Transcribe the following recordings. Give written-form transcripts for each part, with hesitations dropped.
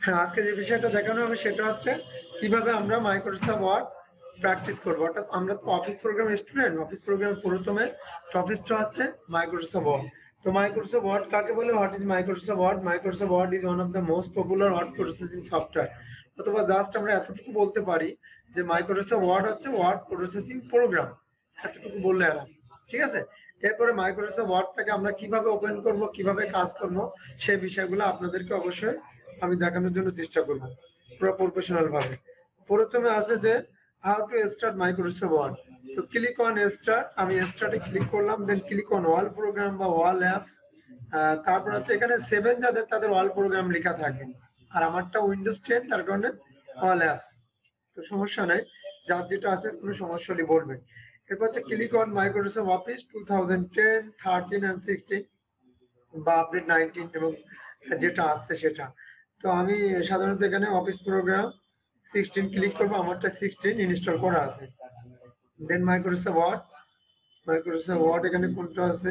হ্যাঁ, আজকে যে বিষয়টা দেখানো হবে সেটা হচ্ছে কিভাবে আমরা মাইক্রোসফট ওয়ার্ড প্র্যাকটিস করবো। অর্থাৎ আমরা তো অফিস প্রোগ্রাম স্টুডেন্ট, অফিস প্রোগ্রামের প্রথমে টপিকটা হচ্ছে মাইক্রোসফট ওয়ার্ড। তো মাইক্রোসফট ওয়ার্ড কাকে বলে? What is Microsoft Word? Microsoft Word is one of the most popular word processing software. অথবা জাস্ট আমরা এতটুকু বলতে পারি যে মাইক্রোসফট ওয়ার্ড হচ্ছে ওয়ার্ড প্রসেসিং প্রোগ্রাম, এতটুকু বললে আর ঠিক আছে। এরপরে মাইক্রোসফট ওয়ার্ডটাকে আমরা কিভাবে ওপেন করব, কিভাবে কাজ করব, সেই বিষয়গুলো আপনাদেরকে অবশ্যই আমি দেখানোর জন্য চেষ্টা করব পুরো প্রফেশনাল ভাবে। প্রথমে আছে যে how to start Microsoft Word. তো ক্লিক অন স্টার্ট, আমি স্টার্টে ক্লিক করলাম, then click on all program বা অল অ্যাপস। তারপর হচ্ছে এখানে 7 যাদের তাদের অল প্রোগ্রাম লেখা থাকে, আর আমারটা উইন্ডোজ 10, তার কারণে অল অ্যাপস। তো সমস্যা নাই, যার যেটা আছে কোনো সমস্যা হলে বলবেন। এরপর হচ্ছে click on Microsoft Office 2010, 13 and 16 বা আপডেট 19 এবং যেটা আসছে সেটা। তো আমি সাধারণত এখানে অফিস প্রোগ্রাম 16 ক্লিক করবো, আমারটা 16 ইনস্টল করা আছে। Then Microsoft Word, Microsoft Word এখানে কোনটা আছে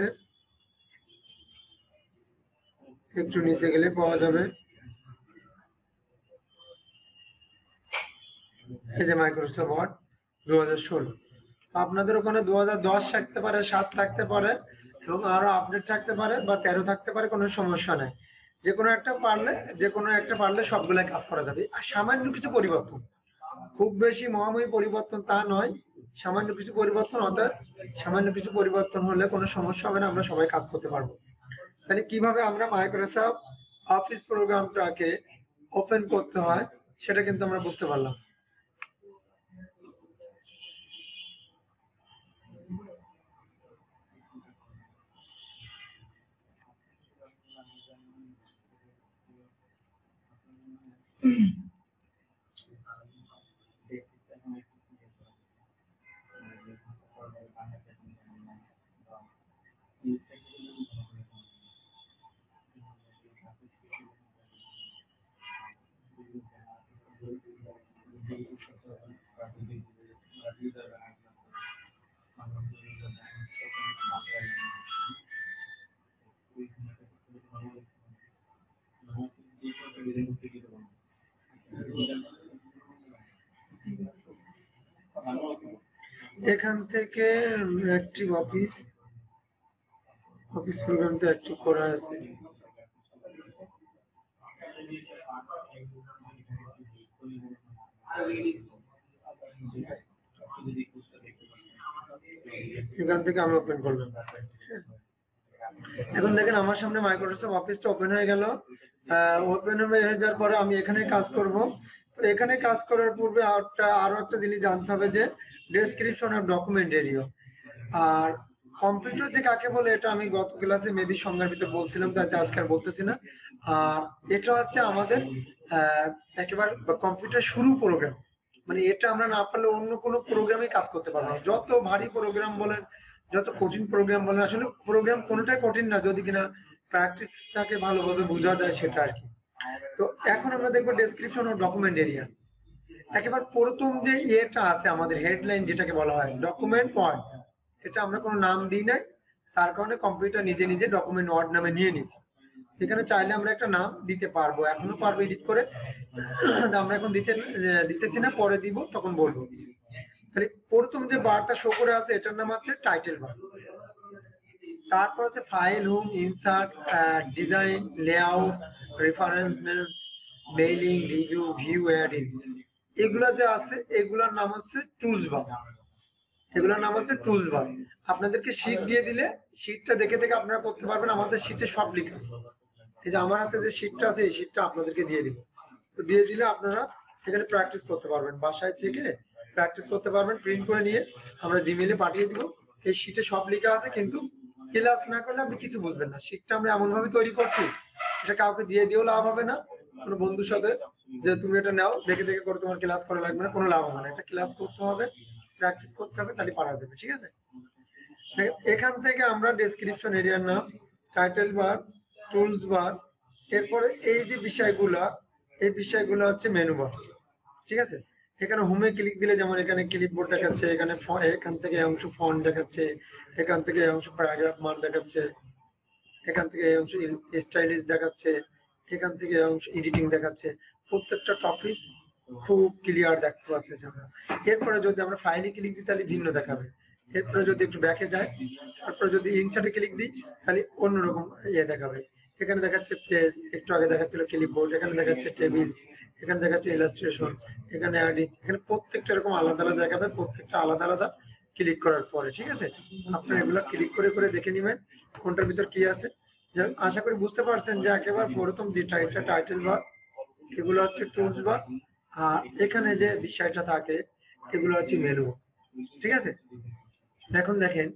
একটু নিচে গেলে পাওয়া যাবে। এই যে মাইক্রোসফট ওয়ার্ড 2016। আপনাদের ওখানে 2010 থাকতে পারে, 7 থাকতে পারে এবং আরো আপডেট থাকতে পারে বা 13 থাকতে পারে, কোনো সমস্যা নেই। যে কোনো একটা পারলে সবগুলাই কাজ করা যাবে। আর সামান্য কিছু পরিবর্তন, খুব বেশি মহাময়ী পরিবর্তন তা নয়, সামান্য কিছু পরিবর্তন, অর্থাৎ সামান্য কিছু পরিবর্তন হলে কোনো সমস্যা হবে না, আমরা সবাই কাজ করতে পারবো। তাহলে কিভাবে আমরা মাইক্রোসফট অফিস প্রোগ্রামটাকে ওপেন করতে হয় সেটা কিন্তু আমরা বুঝতে পারলাম। এখান থেকে অ্যাক্টিভ অফিস প্রোগ্রামটা অ্যাক্টিভ করা আছে। এখান থেকে আমি ওপেন করলাম। এখন দেখেন আমার সামনে মাইক্রোসফট অফিসটা ওপেন হয়ে গেল। ওপেন হয়ে যাওয়ার পরে আমি এখানে কাজ করব। তো এখানে কাজ করার পূর্বে আরো একটা জিনিস জানতে হবে যে ডেসক্রিপশন অফ ডকুমেন্ট এরিয়া। আর কম্পিউটার যে কাকে বলে এটা আমি গত ক্লাসে মেবি সংজ্ঞার ভিতরে বলছিলাম, তাই আজকে আর বলতেছি না। এটা হচ্ছে আমাদের একেবারে কম্পিউটার শুরু প্রোগ্রাম, মানে এটা আমরা না পারলে অন্য কোনো প্রোগ্রামে কাজ করতে পারবো না। যত ভারী প্রোগ্রাম বলেন, যত কঠিন প্রোগ্রাম বলেন, আসলে প্রোগ্রাম কোনোটাই কঠিন না যদি কিনা প্র্যাকটিসটাকে ভালোভাবে বোঝা যায় সেটা আর কি। তো এখন আমরা দেখবো ডেসক্রিপশন অফ ডকুমেন্ট এরিয়া। একেবারে প্রথম যে ইয়েটা আছে আমাদের হেডলাইন যেটাকে বলা হয় ডকুমেন্ট ওয়ার্ড, এটা আমরা কোনো নাম দিই নাই, তার কারণে কম্পিউটার নিজে নিজে ডকুমেন্ট ওয়ার্ড নামে নিয়ে নিছে। এখানে চাইলে আমরা একটা নাম দিতে পারবো, এখনো পারবো এডিট করে, আমরা এখন দিতেছি না, পরে দিব তখন বলবো। তাহলে প্রথম যে বারটা শো করে আছে এটার নাম হচ্ছে টাইটেল বার। তারপর হচ্ছে file, home, insert, design, layout, reference, mailing, review, view, edit, এগুলা যে আছে এগুলার নাম হচ্ছে টুলস বার। এগুলোর নাম হচ্ছে টুলস বার। আপনাদেরকে শীট দিয়ে দিলে শীটটা দেখে দেখে আপনারা করতে পারবেন। আমাদের শীটে সব লেখা আছে। এই যে আমার হাতে যে শীটটা আছে এই শীটটা আপনাদেরকে দিয়ে দিব। তো দিয়ে দিলে আপনারা এখানে প্র্যাকটিস করতে পারবেন, বাসায় থেকে প্র্যাকটিস করতে পারবেন। প্রিন্ট করে নিয়ে আমরা জিমেইলে পাঠিয়ে দিব। এই শীটে সব লেখা আছে, কিন্তু ক্লাস না করলে আপনি কিছু বুঝবেন না। শীটটা আমরা এমন ভাবে তৈরি করছি, এটা কাউকে দিয়ে দিয়েও লাভ হবে না, কোনো বন্ধুর সাথে যে তুমি এটা নাও দেখে দেখে করে তোমার ক্লাস করা লাগবে না, কোনো লাভ হবে না। এটা ক্লাস করতে হবে, প্র্যাকটিস করতে হবে, তাহলে পারা যাবে। ঠিক আছে, এখান থেকে আমরা ডেসক্রিপশন এরিয়ার নাম, টাইটেল বার, টুলস বার, এরপরে এই যে বিষয়গুলা, এই বিষয়গুলো হচ্ছে মেনু বার। ঠিক আছে, এখানে হোমে ক্লিক দিলে যেমন এখানে ক্লিপবোর্ড দেখাচ্ছে, এখানে এখান থেকে এই অংশ ফন্ট দেখাচ্ছে, এখান থেকে এই অংশ প্যারাগ্রাফ মার্ক দেখাচ্ছে, এখান থেকে এই অংশ স্টাইলিশ দেখাচ্ছে, এখান থেকে এই অংশ এডিটিং দেখাচ্ছে। প্রত্যেকটা টপিক খুব ক্লিয়ার দেখতে পাচ্ছি আমরা। এরপরে যদি আমরা ফাইলে ক্লিক দিই তাহলে ভিন্ন দেখাবে। এরপরে যদি একটু ব্যাকে যায়, তারপরে যদি ইনসার্টে ক্লিক দিই তাহলে অন্যরকম দেখাবে। এখানে দেখাচ্ছে পেজ, একটু আগে দেখাচ্ছিল ক্লিপবোর্ড, এখানে দেখাচ্ছে টেবিল, এখানে দেখাচ্ছে ইলাস্ট্রেশন, এখানে এখানে প্রত্যেকটা এরকম আলাদা আলাদা দেখাবে, প্রত্যেকটা আলাদা আলাদা ক্লিক করার পরে। ঠিক আছে, আপনারা এগুলো ক্লিক করে করে দেখে নেবেন কোনটার ভিতর কি আছে। আশা করি বুঝতে পারছেন যে একেবারে প্রথম যেটা এটা টাইটেল বার, এগুলো হচ্ছে টুলস বার, আর এখানে যে বিষয়টা থাকে এগুলো হচ্ছে মেনু। ঠিক আছে, এখন দেখেন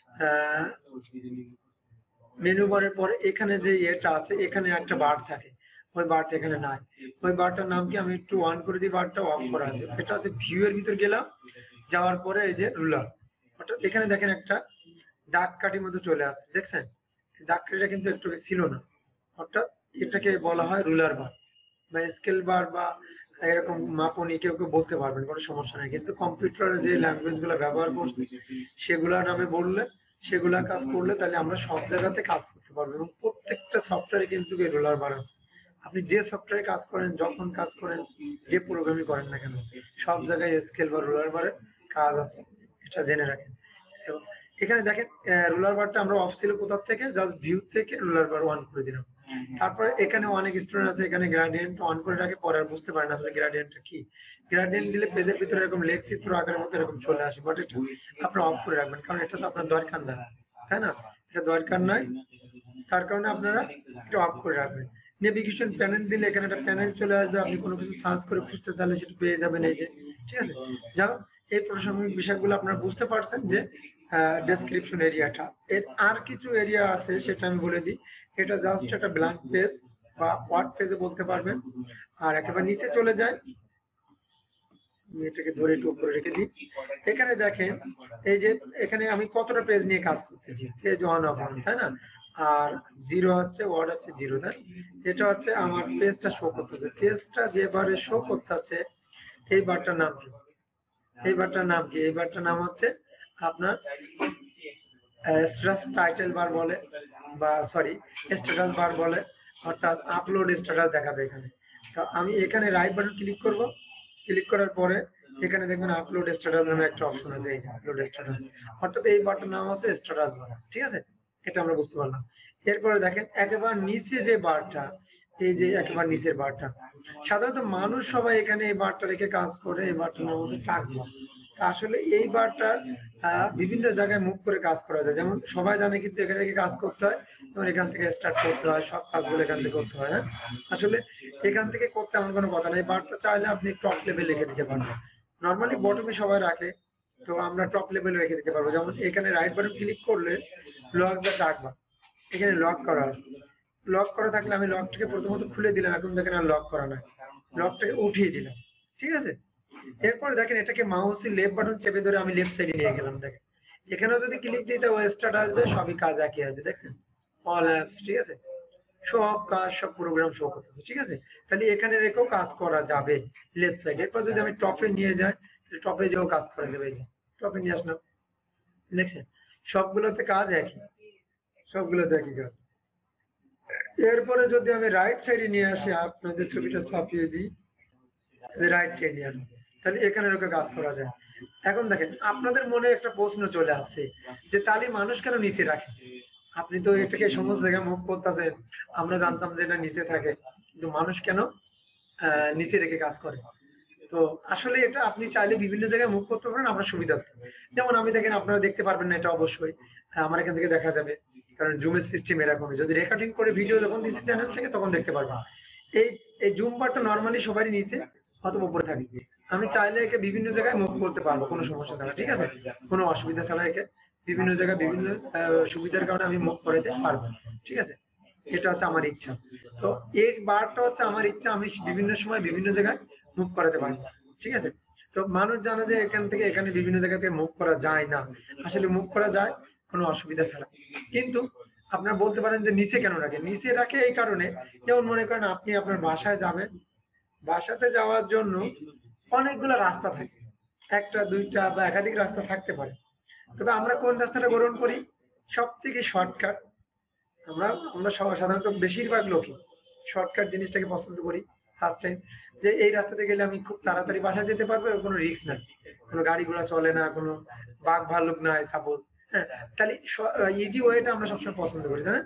মেনু বারের পরে এখানে যে এটা আছে, এখানে একটা বার থাকে, ওই বারটা এখানে নাই। ওই বারটার নাম কি, আমি একটু অন করে দিই, বারটা অফ করা আছে। এটা আছে ভিউ এর ভিতর গেলাম, যাওয়ার পরে এই যে রুলার, অর্থাৎ এখানে দেখেন একটা দাগ কাঠির মধ্যে চলে আসে, দেখছেন দাগ কাঠিটা কিন্তু একটু ছিল না, অর্থাৎ এটাকে বলা হয় রুলার বার বা স্কেল বার বা এরকম মাপনি, কেউ কেউ বলতে পারবেন, কোনো সমস্যা নেই। কিন্তু কম্পিউটারের যে ল্যাঙ্গুয়েজ গুলো ব্যবহার করছে সেগুলোর নামে বললে, সেগুলা কাজ করলে তাহলে আমরা সব জায়গাতে কাজ করতে পারবো। এবং প্রত্যেকটা সফটওয়্যারে কিন্তু রুলার বার আছে। আপনি যে সফটওয়্যারে কাজ করেন, যখন কাজ করেন, যে প্রোগ্রামই করেন না কেন, সব জায়গায় স্কেল বা রুলার বারের কাজ আছে, এটা জেনে রাখেন। এবং এখানে দেখেন রুলার বারটা আমরা অফ ছিল কোথা থেকে, জাস্ট ভিউ থেকে রুলার বার অন করে দিলাম। তারপরে এখানে অনেক স্টুডেন্ট আছে এখানে গ্রেডিয়েন্ট অন করে রাখে, পরে আর বুঝতে পারে না আসলে গ্রেডিয়েন্টটা কি। গ্রেডিয়েন্ট দিলে পেজের ভিতরে এরকম লেখ চিত্র আকারের মতো এরকম চলে আসে, বাট এটা আপনারা অফ করে রাখবেন, কারণ এটা তো আপনার দরকার না, তাই না? এটা দরকার নাই, তার কারণে আপনারা এটা অফ করে রাখবেন। নেভিগেশন প্যানেল দিলে এখানে একটা প্যানেল চলে আসবে, আপনি কোনো কিছু সার্চ করে খুঁজতে চাইলে সেটা পেয়ে যাবেন এই যে। ঠিক আছে, যাও এই প্রাসঙ্গিক বিষয়গুলো আপনারা বুঝতে পারছেন যে ডেসক্রিপশন এরিয়াটা। এর আর কিছু এরিয়া আছে সেটা আমি বলে দিই। এটা জাস্ট একটা ব্ল্যাঙ্ক পেজ বা ওয়ার্ড পেজে বলতে পারবেন। আর একেবারে নিচে চলে যায়, এটাকে ধরে একটু উপরে রেখে দিই। এখানে দেখেন এই যে এখানে আমি কতটা পেজ নিয়ে কাজ করতেছি, পেজ 1 অফ 1, তাই না? আর 0 হচ্ছে, ওয়ার্ড হচ্ছে 0, তাই? এটা হচ্ছে আমার পেজটা শো করতেছে। পেজটা যেবারে শো করতেছে, এই বারটার নাম কি? এই বারটার নাম কি? এই বারটার নাম হচ্ছে আপনার স্ট্যাটাস টাইটেল বার বলে, বা সরি স্ট্যাটাস বার বলে, অর্থাৎ আপলোড স্ট্যাটাস দেখাবে এখানে। তো আমি এখানে রাইট বাটন ক্লিক করব, ক্লিক করার পরে এখানে দেখবেন আপলোড স্ট্যাটাস নামে একটা অপশন আছে, এই যে আপলোড স্ট্যাটাস, অর্থাৎ এই বাটন নাম আছে স্ট্যাটাস বার। ঠিক আছে, এটা আমরা বুঝতে পারলাম। এরপরে দেখেন একেবারে নিচে যে বারটা, এই যে একেবারে নিচের বারটা, সাধারণত মানুষ সবাই এখানে এই বারটা রেখে কাজ করে, এই বারটার নাম হচ্ছে টাস্ক বার। আসলে এই বারটার বিভিন্ন জায়গায় মুভ করে কাজ করা যায়, যেমন সবাই জানে কিন্তু এখানে থেকে কাজ করতে হয়, যেমন এখান থেকে স্টার্ট করতে হয়, সব কাজগুলো এখান থেকে করতে হয়। হ্যাঁ, আসলে এখান থেকে করতে এমন কোনো কথা নেই। বারটা চাইলে আপনি টপ লেভেল রেখে দিতে পারবেন, নর্মালি বটমে সবাই রাখে, তো আমরা টপ লেভেলে রেখে দিতে পারবো। যেমন এখানে রাইট বাটন ক্লিক করলে লক দ্য টাস্ক বার, এখানে লক করা আছে। লক করা থাকলে আমি লকটাকে প্রথমত খুলে দিলাম, এখন দেখেন আর লক করা নাই, লকটাকে উঠিয়ে দিলাম। ঠিক আছে, এরপর দেখেন এটাকে মাউসের লেফট বাটন চেপে ধরে আমি লেফট সাইডে নিয়ে গেলাম। দেখেন এখানেও যদি ক্লিক দিতে স্টার্ট আসবে, সবই কাজ একই আসবে, দেখছেন অল অ্যাপস। ঠিক আছে, সব কাজ সব প্রোগ্রাম শো করতেছে। ঠিক আছে, তাহলে এখানে রেখেও কাজ করা যাবে লেফট সাইডে। এরপর যদি আমি টপে নিয়ে যাই, টপে যেও কাজ করা যাবে। এই যে টপে নিয়ে আসলাম, দেখছেন সবগুলোতে কাজ একই, সবগুলোতে একই কাজ। এরপরে যদি আমি রাইট সাইডে নিয়ে আসি, আপনাদের ছবিটা ছাপিয়ে দিই, রাইট সাইডে আনি, তাহলে এখানে রেখে কাজ করা যায়। এখন দেখেন আপনাদের মনে একটা প্রশ্ন চলে আসছে যে তাহলে মানুষ কেন নিচে রাখে? আপনি তো এটাকে সমস্ত জায়গায় মুভ করতেছেন, আমরা জানতাম যে এটা নিচে থাকে, কিন্তু মানুষ কেন নিচে রেখে কাজ করে? তো আসলে এটা আপনি চাইলে বিভিন্ন জায়গায় মুভ করতে পারেন আপনার সুবিধার্থে। যেমন আমি দেখেন, আপনারা দেখতে পারবেন না এটা অবশ্যই, আমার এখান থেকে দেখা যাবে, কারণ জুমের সিস্টেম এরকমই। যদি রেকর্ডিং করে ভিডিও যখন দিচ্ছি চ্যানেল থেকে তখন দেখতে পারবেন। এই এই জুম বারটা নর্মালি সবারই নিচে অথবা উপরে থাকে। আমি চাইলে একে বিভিন্ন জায়গায় মুভ করতে পারবো কোনো সমস্যা ছাড়া। ঠিক আছে, কোনো অসুবিধা ছাড়া একে বিভিন্ন জায়গায় বিভিন্ন সুবিধার কারণে আমি মুভ করাতে পারবো। ঠিক আছে, এটা হচ্ছে আমার ইচ্ছা। তো এই বারটা হচ্ছে আমার ইচ্ছা, আমি বিভিন্ন সময় বিভিন্ন জায়গায় মুভ করাতে পারবো। ঠিক আছে, তো মানুষ জানে যে এখান থেকে এখানে বিভিন্ন জায়গা থেকে মুভ করা যায় না, আসলে মুভ করা যায় কোনো অসুবিধা ছাড়া। কিন্তু আপনারা বলতে পারেন যে নিচে কেন রাখে? নিচে রাখে এই কারণে, যেমন মনে করেন আপনি আপনার বাসায় যাবেন, বাসাতে যাওয়ার জন্য অনেকগুলো রাস্তা থাকে, একটা দুইটা বা একাধিক রাস্তা থাকতে পারে, তবে আমরা কোন রাস্তাটা গ্রহণ করি? সব থেকে শর্টকাট। আমরা আমরা সাধারণত বেশিরভাগ লোকই শর্টকাট জিনিসটাকে পছন্দ করি। ফার্স্ট টাইম, যে এই রাস্তাতে গেলে আমি খুব তাড়াতাড়ি বাসায় যেতে পারবো, কোনো রিস্ক নাই, কোনো গাড়ি ঘোড়া চলে না, কোনো বাঘ ভাল্লুক নাই সাপোজ, হ্যাঁ, তাহলে ইজি ওয়েটা আমরা সবসময় পছন্দ করি, তাই না?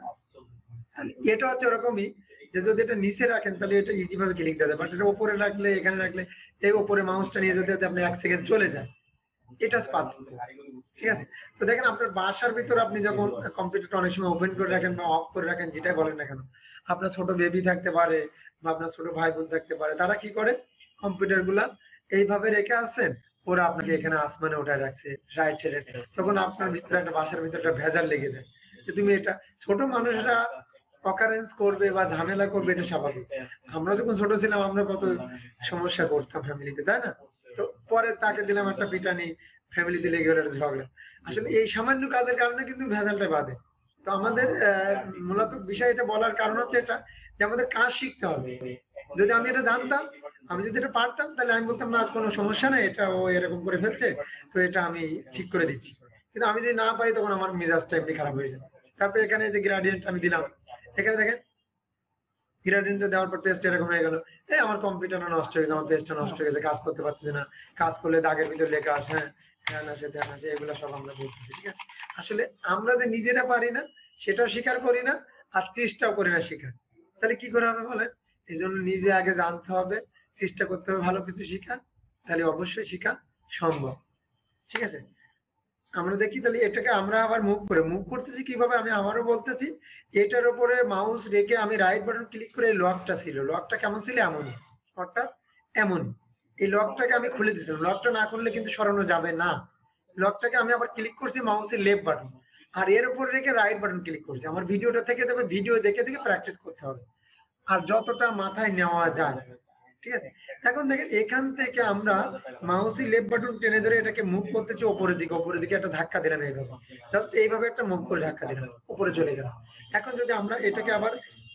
এটা হচ্ছে ওরকমই, যে যদি এটা নিচে রাখেন তাহলে এটা ইজি ভাবে ক্লিক দেওয়া যায়, বাট এটা উপরে রাখলে, এখানে রাখলে, এই উপরে মাউসটা নিয়ে যেতে যেতে আপনি 1 সেকেন্ড চলে যায়, এটা পার্থক্য। ঠিক আছে, তো দেখেন আপনার বাসার ভিতরে আপনি যখন কম্পিউটারটা অনেক সময় ওপেন করে রাখেন বা অফ করে রাখেন, যেটাই বলেন না কেন, আপনার ছোট বেবি থাকতে পারে বা আপনার ছোট ভাই বোন থাকতে পারে, তারা কি করে কম্পিউটার গুলা এইভাবে রেখে আসছেন, ওরা আপনাকে এখানে আসমানে উঠায় রাখছে রাইট সাইডে, তখন আপনার ভিতরে একটা বাসার ভিতরে একটা ভেজাল লেগে যায় যে তুমি এটা, ছোট মানুষরা অকারেন্স করবে বা ঝামেলা করবে, এটা স্বাভাবিক। আমরা যখন ছোট ছিলাম আমরা কত সমস্যা করতাম ফ্যামিলিতে, তাই না? তো পরে তাকে দিলাম একটা পিটানি, ফ্যামিলিতে লেগে গেল একটা ঝগড়া। আসলে এই সামান্য কাজের কারণে কিন্তু ভেজালটা বাঁধে। তো আমাদের মূলত বিষয় এটা বলার কারণ হচ্ছে এটা, যে আমাদের কাজ শিখতে হবে। যদি আমি এটা জানতাম, আমি যদি এটা পারতাম, তাহলে আমি বলতাম না কোনো সমস্যা নেই, এটা ও এরকম করে ফেলছে, তো এটা আমি ঠিক করে দিচ্ছি। কিন্তু আমি যদি না পারি, তখন আমার মেজাজটা এমনি খারাপ হয়ে যায়। তারপরে এখানে যে গ্রেডিয়েন্ট আমি দিলাম, এখানে দেখেন গ্রেডিয়েন্ট দেওয়ার পর পেজটা এরকম হয়ে গেল, এই আমার কম্পিউটারটা নষ্ট হয়ে গেছে, আমার পেজটা নষ্ট হয়ে গেছে, কাজ করতে পারতেছি না, কাজ করলে দাগের ভিতরে লেখা আসে, হ্যাঁ ধ্যান আসে ধ্যান আসে, এগুলো সব আমরা বলতেছি। ঠিক আছে, আসলে আমরা যে নিজেরা পারি না সেটাও স্বীকার করি না, আর চেষ্টাও করি না শেখার, তাহলে কি করে হবে বলেন? এই জন্য নিজে আগে জানতে হবে, চেষ্টা করতে হবে ভালো কিছু শেখা, তাহলে অবশ্যই শেখা সম্ভব। ঠিক আছে, আমরা দেখি তাহলে এটাকে আমরা আবার মুভ করতেছি কিভাবে, আমি আবারও বলতেছি, এটার উপরে মাউস রেখে আমি রাইট বাটন ক্লিক করে, লকটা ছিল, লকটা কেমন ছিল এমনই, অর্থাৎ এমন, এই লকটাকে আমি খুলে দিয়েছিলাম, লকটা না করলে কিন্তু সরানো যাবে না। লকটাকে আমি আবার ক্লিক করছি মাউসের লেফট বাটন, আর এর উপর রেখে রাইট বাটন ক্লিক করছি। আমার ভিডিওটা থেকে যাবে, ভিডিও দেখে দেখে প্র্যাকটিস করতে হবে, আর যতটা মাথায় নেওয়া যায়। ঠিক আছে, এখন দেখেন এখান থেকে আমরা মাউসি লেফট বাটন টেনে ধরে এটাকে মুভ করতেছি উপরের দিকে একটা ধাক্কা দিলাম, এইভাবে জাস্ট এইভাবে একটা মুভ করে ধাক্কা দিলাম, উপরে চলে গেলাম। এখন যদি আমরা এটাকে আবার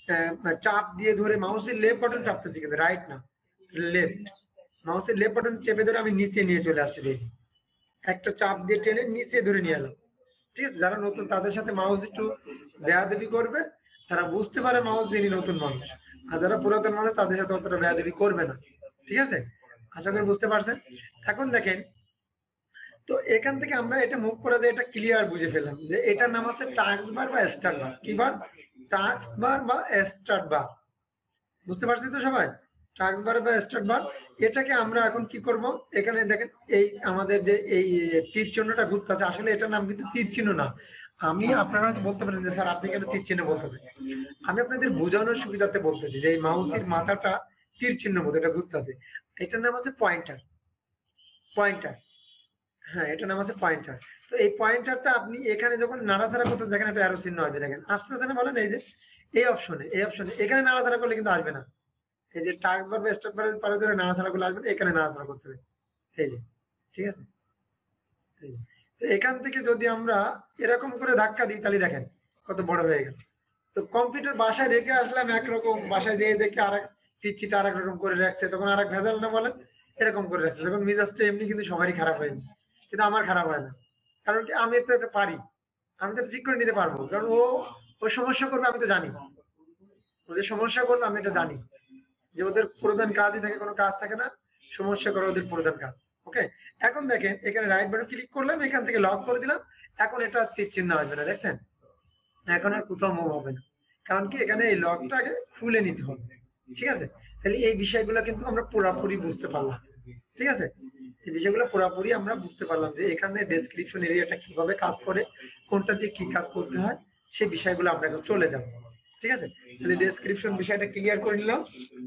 চাপ দিয়ে ধরে মাউসের লেফট বাটন চাপতেছি, কিন্তু রাইট না, লেফট, মাউসের লেফট বাটন চেপে ধরে আমি নিচে নিয়ে চলে আসতে চাইছি, একটা চাপ দিয়ে টেনে নিচে ধরে নিয়ে এলাম। ঠিক আছে, যারা নতুন তাদের সাথে মাউস একটু বেয়াদবি করবে, তারা বুঝতে পারে মাউস যিনি নতুন মানুষ, আর যারা পুরাতন মানুষ তাদের সাথে অতটা বেয়াদবি করবে না। ঠিক আছে, আশা করি বুঝতে পারছেন। এখন দেখেন, তো এখান থেকে আমরা এটা মুভ করা যায়, এটা ক্লিয়ার বুঝে ফেললাম যে এটার নাম আছে টাস্ক বার বা স্টার্ট বার। কি বার? টাস্ক বার বা স্টার্ট বার। বুঝতে পারছি তো সবাই? টাস্ক বার বা স্টার্ট বার, এটাকে আমরা এখন কি করব, এখানে দেখেন এই আমাদের যে এই তীর চিহ্নটা ঘুরতেছে, আসলে এটার নাম কিন্তু তীর চিহ্ন না। আমি, আপনারা বলতে পারেন যে স্যার আপনি কেন তীর চিহ্ন বলতেছেন, আমি আপনাদের বোঝানোর সুবিধাতে বলতেছি যে এই মাউসের মাথাটা তীর চিহ্ন মতো এটা ঘুরতেছে, এটার নাম আছে পয়েন্টার। পয়েন্টার, হ্যাঁ, এটার নাম আছে পয়েন্টার। তো এই পয়েন্টারটা আপনি এখানে যখন নাড়াচাড়া করতে দেখেন একটা অ্যারো চিহ্ন আসবে, দেখেন আসতেছে না বলেন, এই যে এই অপশনে এখানে নাড়াচাড়া করলে কিন্তু আসবে না, এই যে টাস্ক বার বা স্টার্ট বারের পরে ধরে নাড়াচাড়া করলে আসবে না, এখানে নাড়াচাড়া করতে হবে, এই যে। ঠিক আছে, এই যে। তো এখান থেকে যদি আমরা এরকম করে ধাক্কা দিই, তাহলে দেখেন কত বড় হয়ে গেল। তো কম্পিউটার বাসায় রেখে আসলাম একরকম, বাসায় যেয়ে দেখে আরেক পিচ্ছিটা আরেক রকম করে রাখছে, তখন আরেক ভেজাল না বলেন, এরকম করে রাখছে, তখন মিজাজটা এমনি কিন্তু সবারই খারাপ হয়ে যায়, কিন্তু আমার খারাপ হয় না, কারণ কি আমি তো এটা পারি, আমি তো ঠিক করে নিতে পারবো, কারণ ও সমস্যা করবে আমি তো জানি, ও যে সমস্যা করবে আমি এটা জানি, যে ওদের প্রধান কাজই থাকে, কোনো কাজ থাকে না, সমস্যা করা ওদের প্রধান কাজ। ওকে, এখন দেখেন এখানে রাইট বাটন ক্লিক করলাম, এখান থেকে লক করে দিলাম, এখন এটা তীর চিহ্ন আসবে না, দেখছেন? এখন আর কোথাও মুভ হবে না, কারণ কি এখানে এই লকটাকে খুলে নিতে হবে। ঠিক আছে, তাহলে এই বিষয়গুলো কিন্তু আমরা পুরোপুরি বুঝতে পারলাম। ঠিক আছে, এই বিষয়গুলো পুরোপুরি আমরা বুঝতে পারলাম যে এখানে ডেসক্রিপশন এরিয়াটা কিভাবে কাজ করে, কোনটা দিয়ে কি কাজ করতে হয়, সেই বিষয়গুলো আমরা এখন চলে যাব। ঠিক আছে, তাহলে ডেসক্রিপশন বিষয়টা ক্লিয়ার করে নিলাম।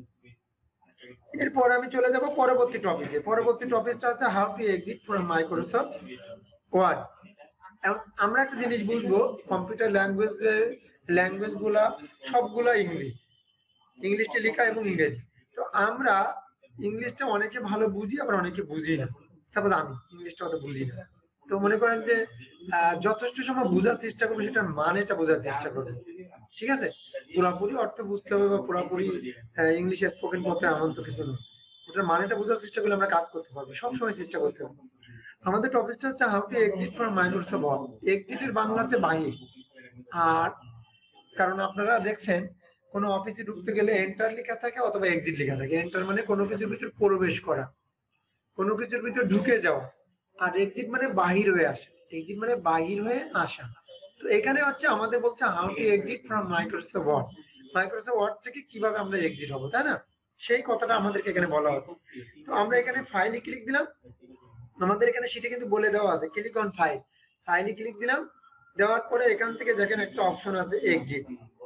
এরপর আমি চলে যাব পরবর্তী টপিকে। পরবর্তী টপিকটা হচ্ছে how to exit from Microsoft Word. আমরা একটা জিনিস বুঝবো, কম্পিউটার ল্যাঙ্গুয়েজ গুলা সবগুলা ইংলিশে লেখা এবং ইংরেজি। তো আমরা ইংলিশটা অনেকে ভালো বুঝি, আবার অনেকে বুঝি না। সাপোজ আমি ইংলিশটা অত বুঝি না, তো মনে করেন যে যথেষ্ট সময় বোঝার চেষ্টা করবো, সেটার মানেটা বোঝার চেষ্টা করবো। ঠিক আছে, পুরোপুরি অর্থ বুঝতে হবে বা পুরোপুরি ইংলিশ স্পোকেন করতে এমন তো কিছু নয়, ওটার মানেটা বোঝার চেষ্টা করলে আমরা কাজ করতে পারবো, সবসময় চেষ্টা করতে হবে। আমাদের টপিকটা হচ্ছে how to exit from Microsoft Word. এক্সিটের বাংলা হচ্ছে বাহির। আর কারণ আপনারা দেখছেন কোনো অফিসে ঢুকতে গেলে এন্টার লেখা থাকে অথবা এক্সিট লেখা থাকে। এন্টার মানে কোনো কিছুর ভিতর প্রবেশ করা, কোনো কিছুর ভিতর ঢুকে যাওয়া, আর এক্সিট মানে বাহির হয়ে আসা। এক্সিট মানে বাহির হয়ে আসা। তো এখানে হচ্ছে আমাদের বলছে how to exit from Microsoft Word. Microsoft ওয়ার্ড থেকে কিভাবে আমরা এক্সিট হবো, তাই না? সেই কথাটা আমাদেরকে এখানে বলা হচ্ছে। তো আমরা এখানে ফাইলে ক্লিক দিলাম, আমাদের এখানে সেটা কিন্তু বলে দেওয়া আছে ক্লিক অন ফাইল। ফাইলে ক্লিক দিলাম, দেওয়ার পরে এখান থেকে দেখেন একটা অপশন আছে এক্সিট।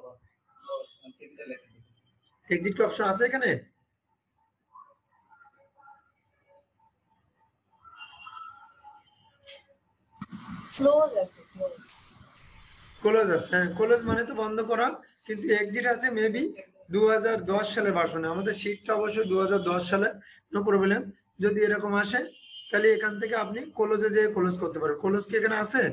এক্সিট অপশন আছে এখানে, ক্লোজ আছে, ক্লোজ আছে। হ্যাঁ, ক্লোজ মানে তো বন্ধ করা, কিন্তু এক্সিট আছে মেবি 2010 সালের ভার্সনে। আমাদের শীটটা অবশ্যই 2010 সালে, নো প্রবলেম। যদি এরকম আসে তাহলে এখান থেকে আপনি ক্লোজে যেয়ে ক্লোজ করতে পারবেন। ক্লোজ কি এখানে আছে?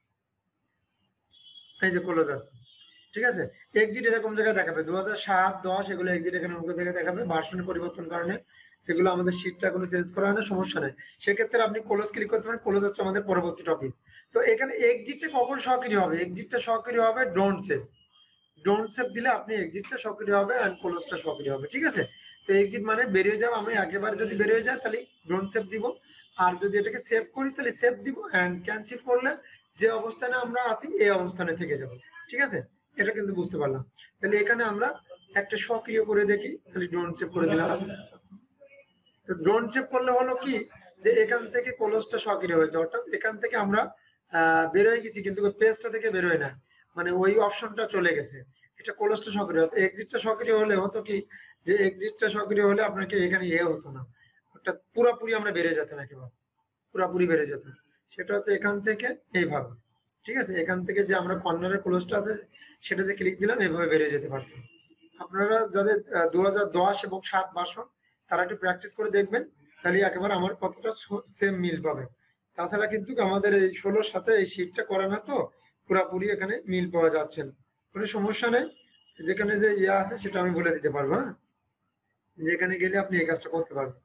এই যে ক্লোজ আছে, ঠিক আছে। এক্সিট এরকম জায়গায় দেখাবে 2007, 10 এগুলো এক্সিট এখানে অমুক জায়গায় দেখাবে। ভার্সনের পরিবর্তন কারণে এগুলো আমাদের শীটটা কোনো চেঞ্জ করা হয় না, সমস্যা নেই। সেক্ষেত্রে আপনি ক্লোজ ক্লিক করতে পারেন। ক্লোজ হচ্ছে আমাদের পরবর্তী টপিক। তো এখানে এক্সিটটা কখন সক্রিয় হবে? এক্সিটটা সক্রিয় হবে ডোন্ট সেভ। ডোন্ট সেভ দিলে আপনি এক্সিটটা সক্রিয় হবে এন্ড ক্লোজটা সক্রিয় হবে, ঠিক আছে। তো এক্সিট মানে বেরিয়ে যাওয়া। আমি একেবারে যদি বেরিয়ে যায় তাহলে ডোন্ট সেভ দিব, আর যদি এটাকে সেভ করি তাহলে সেভ দিব, এন্ড ক্যান্সেল করলে যে অবস্থানে আমরা আছি এই অবস্থানে থেকে যাব, ঠিক আছে। এটা কিন্তু বুঝতে পারলাম। তাহলে এখানে আমরা একটা সক্রিয় করে দেখি, তাহলে ডোন্ট সেভ করে দিলাম। তো ডোন্ট সেভ করলে হলো কি, যে এখান থেকে ক্লোজটা সক্রিয় হয়েছে, অর্থাৎ এখান থেকে আমরা বের হয়ে গেছি কিন্তু পেজটা থেকে বের হয় না, মানে ওই অপশনটা চলে গেছে। এটা ক্লোজটা সক্রিয় আছে। এক্সিটটা সক্রিয় হলে হতো কি, যে এক্সিটটা সক্রিয় হলে আপনাকে এখানে হতো না, অর্থাৎ পুরোপুরি আমরা বেড়ে যেতাম, একেবারে পুরোপুরি বেড়ে যেতাম। সেটা হচ্ছে এখান থেকে এইভাবে, ঠিক আছে। এখান থেকে যে আমরা কর্নারের ক্লোজটা আছে সেটা যে ক্লিক দিলাম, এইভাবে বেড়ে যেতে পারতাম। আপনারা যাদের 2010 এবং 7 ভার্সন, তারা একটু প্র্যাকটিস করে দেখবেন, তাহলে একেবারে আমার কতটা সেম মিল পাবে। তাছাড়া কিন্তু আমাদের এই 16-র সাথে এই শীটটা করে না, তো পুরাপুরি এখানে মিল পাওয়া যাচ্ছে না। কোনো সমস্যা নেই, যেখানে যে আছে সেটা আমি বলে দিতে পারবো। হ্যাঁ, যেখানে গেলে আপনি এই কাজটা করতে পারবেন।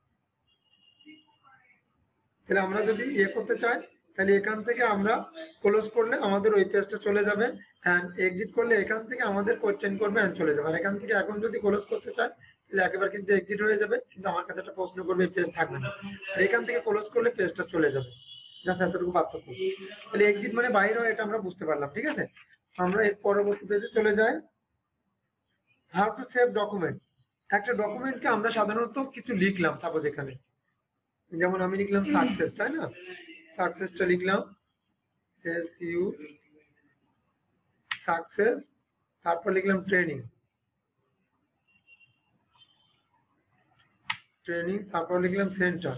তাহলে আমরা যদি করতে চাই, তাহলে এখান থেকে আমরা ক্লোজ করলে আমাদের ওই পেজটা চলে যাবে, এন্ড এক্সিট করলে এখান থেকে আমাদের কোশ্চেন করবে এন্ড চলে যাবে। আর এখান থেকে এখন যদি ক্লোজ করতে চাই তাহলে একেবারে কিন্তু এক্সিট হয়ে যাবে, কিন্তু আমার কাছে একটা প্রশ্ন করবে, পেজ থাকবে না। আর এখান থেকে ক্লোজ করলে পেজটা চলে যাবে, জাস্ট এতটুকু পার্থক্য। তাহলে এক্সিট মানে বাইরে হয়, এটা আমরা বুঝতে পারলাম, ঠিক আছে। আমরা এর পরবর্তী পেজে চলে যাই। How to save document. একটা ডকুমেন্টকে আমরা সাধারণত কিছু লিখলাম, সাপোজ এখানে যেমন আমি লিখলাম সাকসেস, তাই না? সাকসেসটা লিখলাম SU সাকসেস, তারপর লিখলাম ট্রেনিং, তারপর লিখলাম সেন্টার,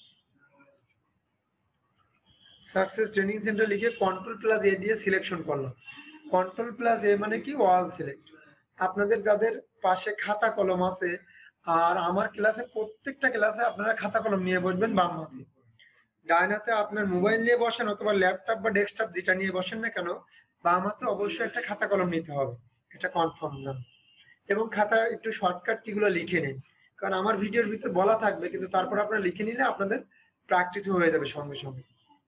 সাকসেস ট্রেনিং সেন্টার লিখে Ctrl+A দিয়ে সিলেকশন করলাম। Ctrl+A মানে কি, অল সিলেক্ট। আপনাদের যাদের পাশে খাতা কলম আছে, আর আমার ক্লাসে প্রত্যেকটা ক্লাসে আপনারা খাতা কলম নিয়ে বসবেন বাম হাতে। ডান হাতে আপনার মোবাইল নিয়ে বসেন অথবা ল্যাপটপ বা ডেস্কটপ যেটা নিয়ে বসেন না কেন, বাম হাতে অবশ্যই একটা খাতা কলম নিতে হবে, এটা কনফার্ম জান। এবং খাতা একটু শর্টকাট কিগুলো লিখে নিন, কারণ আমার ভিডিওর ভিতরে বলা থাকবে, কিন্তু তারপর আপনারা লিখে নিলে আপনাদের প্র্যাকটিস হয়ে যাবে সঙ্গে সঙ্গে।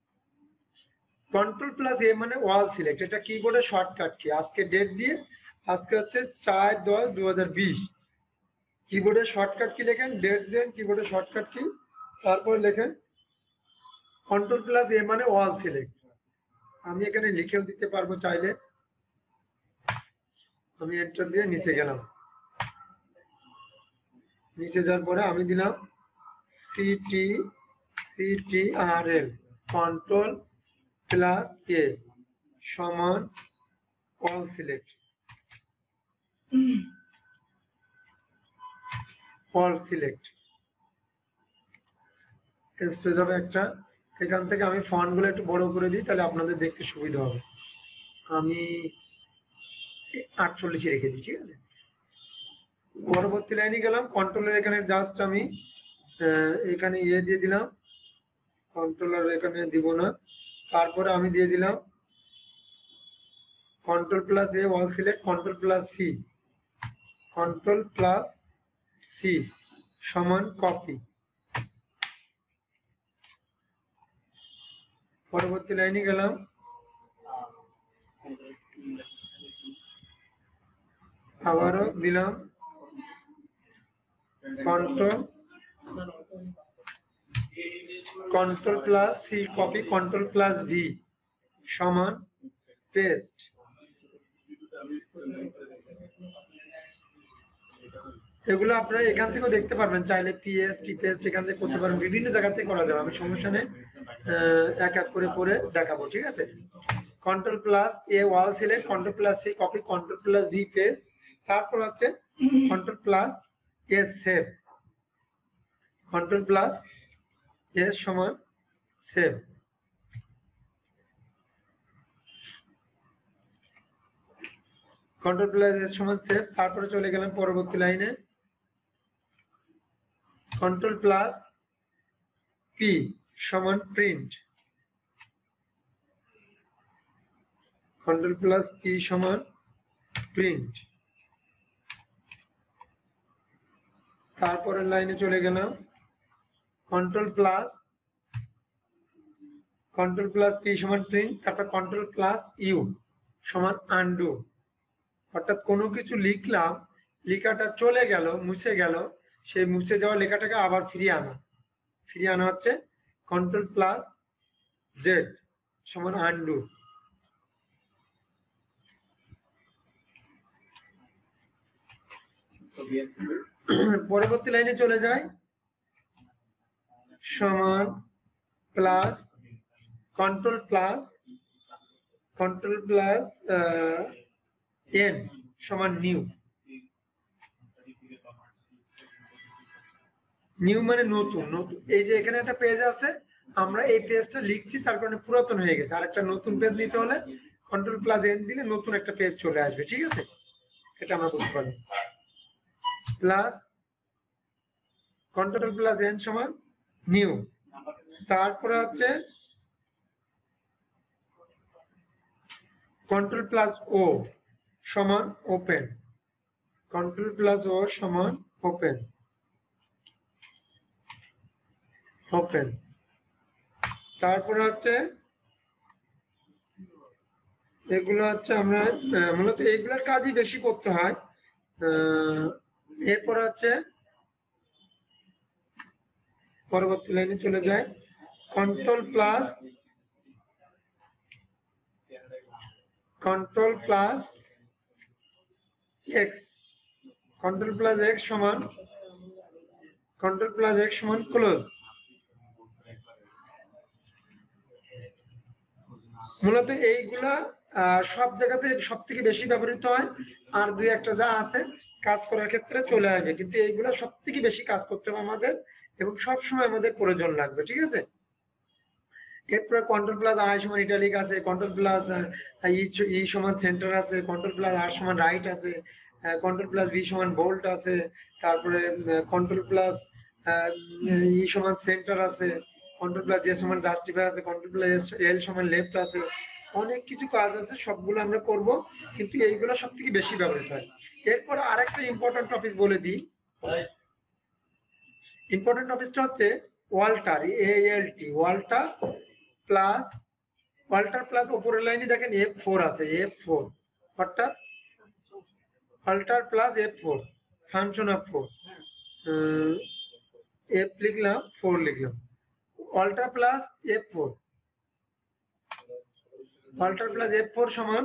Ctrl+A মানে ওয়াল সিলেক্ট, এটা কিবোর্ডের শর্টকাট কি। আজকে ডেট দিয়ে, আজকে হচ্ছে 4/10/2020, কিবোর্ডের শর্টকাট কি লেখেন, ডেট দেন, কিবোর্ডের শর্টকাট কি, তারপর লেখেন Ctrl+A মানে ওয়াল সিলেক্ট। আমি এখানে লিখেও দিতে পারবো চাইলে। আমি এন্টার দিয়ে নিচে গেলাম, নিচে যাওয়ার পরে আমি দিলাম CTRL Ctrl+A সমান all select, all select space হবে একটা। এখান থেকে আমি ফন্ট গুলো একটু বড় করে দিই, তাহলে আপনাদের দেখতে সুবিধা হবে। আমি 48 রেখে দিই, ঠিক আছে। পরবর্তী লাইনে গেলাম, কন্ট্রোলের এখানে জাস্ট আমি এখানে দিয়ে দিলাম, কন্ট্রোলার এখানে দিব না। তারপরে আমি দিয়ে দিলাম Ctrl+A অল সিলেক্ট, Ctrl+C সমান কপি। পরবর্তী লাইনে গেলাম, আবারও দিলাম control plus C copy control plus V সমান পেস্ট। এগুলো আপনারা এখান থেকেও দেখতে পারবেন, চাইলে পিএস টিপেস্ট এখান থেকে করতে পারবেন, বিভিন্ন জায়গা থেকে করা যাবে। আমি সমস্যা নেই, এক এক করে করে দেখাবো, ঠিক আছে। Control plus A all select, control plus C copy, control plus V paste, তারপর হচ্ছে control plus S save, control plus S সমান সেভ। কন্ট্রোল প্লাস এস সমান সেভ। তারপরে চলে গেলাম পরবর্তী লাইনে, কন্ট্রোল প্লাস পি সমান প্রিন্ট, কন্ট্রোল প্লাস পি সমান প্রিন্ট। তারপরের লাইনে চলে গেলাম, কন্ট্রোল প্লাস পি সমান প্রিন্ট, তারপর কন্ট্রোল প্লাস ইউ সমান আনডু। অর্থাৎ কোনো কিছু লিখলাম, লেখাটা চলে গেল, মুছে গেল, সেই মুছে যাওয়া লেখাটাকে আবার ফিরিয়ে আনা হচ্ছে কন্ট্রোল প্লাস জেড সমান আনডু। পরবর্তী লাইনে চলে যায়, সমান প্লাস কন্ট্রোল প্লাস এন সমান নিউ মানে নতুন। এই যে এখানে একটা পেজ আছে, আমরা এই পেজটা লিখছি, তার কারণে পুরাতন হয়ে গেছে। আর একটা নতুন পেজ নিতে হলে কন্ট্রোল প্লাস এন দিলে নতুন একটা পেজ চলে আসবে, ঠিক আছে। এটা আমরা বুঝতে পারি। প্লাস কন্ট্রোল প্লাস এন সমান নিউ, তারপরে হচ্ছে কন্ট্রোল প্লাস ও সমান ওপেন, কন্ট্রোল প্লাস ও সমান ওপেন। তারপরে হচ্ছে এগুলো হচ্ছে আমরা মূলত এইগুলোর কাজই বেশি করতে হয়। এরপর হচ্ছে পরবর্তী লাইনে চলে যায়, control plus X, control plus X সমান ক্লোজ। মূলত এইগুলা সব জায়গাতে সব থেকে বেশি ব্যবহৃত হয়, আর দুই একটা যা আছে কাজ করার ক্ষেত্রে চলে আসবে, কিন্তু এইগুলা সব থেকে বেশি কাজ করতে হবে আমাদের, এবং সব সময় আমাদের প্রয়োজন লাগবে, ঠিক আছে। এরপরে কন্ট্রোল প্লাস আই সমান ইটালিক আছে, কন্ট্রোল প্লাস ই সমান সেন্টার আছে, কন্ট্রোল প্লাস আর সমান রাইট আছে, কন্ট্রোল প্লাস ভি সমান বোল্ট আছে, তারপরে কন্ট্রোল প্লাস ই সমান সেন্টার আছে, কন্ট্রোল প্লাস জে সমান জাস্টিফাই আছে, কন্ট্রোল প্লাস এল সমান লেফট আছে। অনেক কিছু কাজ আছে, সবগুলো আমরা করব, কিন্তু এইগুলো সব থেকে বেশি ব্যবহৃত হয়। এরপর আরেকটা ইম্পর্টেন্ট টপিক বলে দিই। ইম্পর্টেন্ট টপিকটা হচ্ছে ওয়াল্টার, ALT, ওয়াল্টার প্লাস উপরের লাইনে দেখেন F4 আছে, F4 অর্থাৎ alt plus F4 function of 4, F লিখলাম 4 লিখলাম, Walter plus F4, Walter plus F4 সমান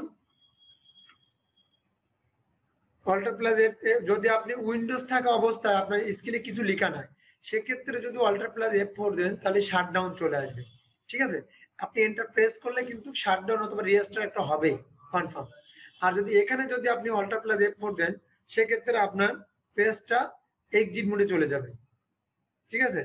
ওয়াল্টার প্লাস F। যদি আপনি উইন্ডোজ থাকা অবস্থায় আপনার স্ক্রিনে কিছু লেখা নাই, সেক্ষেত্রে যদি ওয়াল্টার প্লাস F4 দেন তাহলে শাটডাউন চলে আসবে, ঠিক আছে। আপনি এন্টার প্রেস করলে কিন্তু শাটডাউন অথবা রিস্টার্ট একটা হবে কনফার্ম। আর যদি এখানে যদি আপনি ওয়াল্টার প্লাস F4 দেন, সেক্ষেত্রে আপনার পেজটা এক্সিট মোডে চলে যাবে, ঠিক আছে।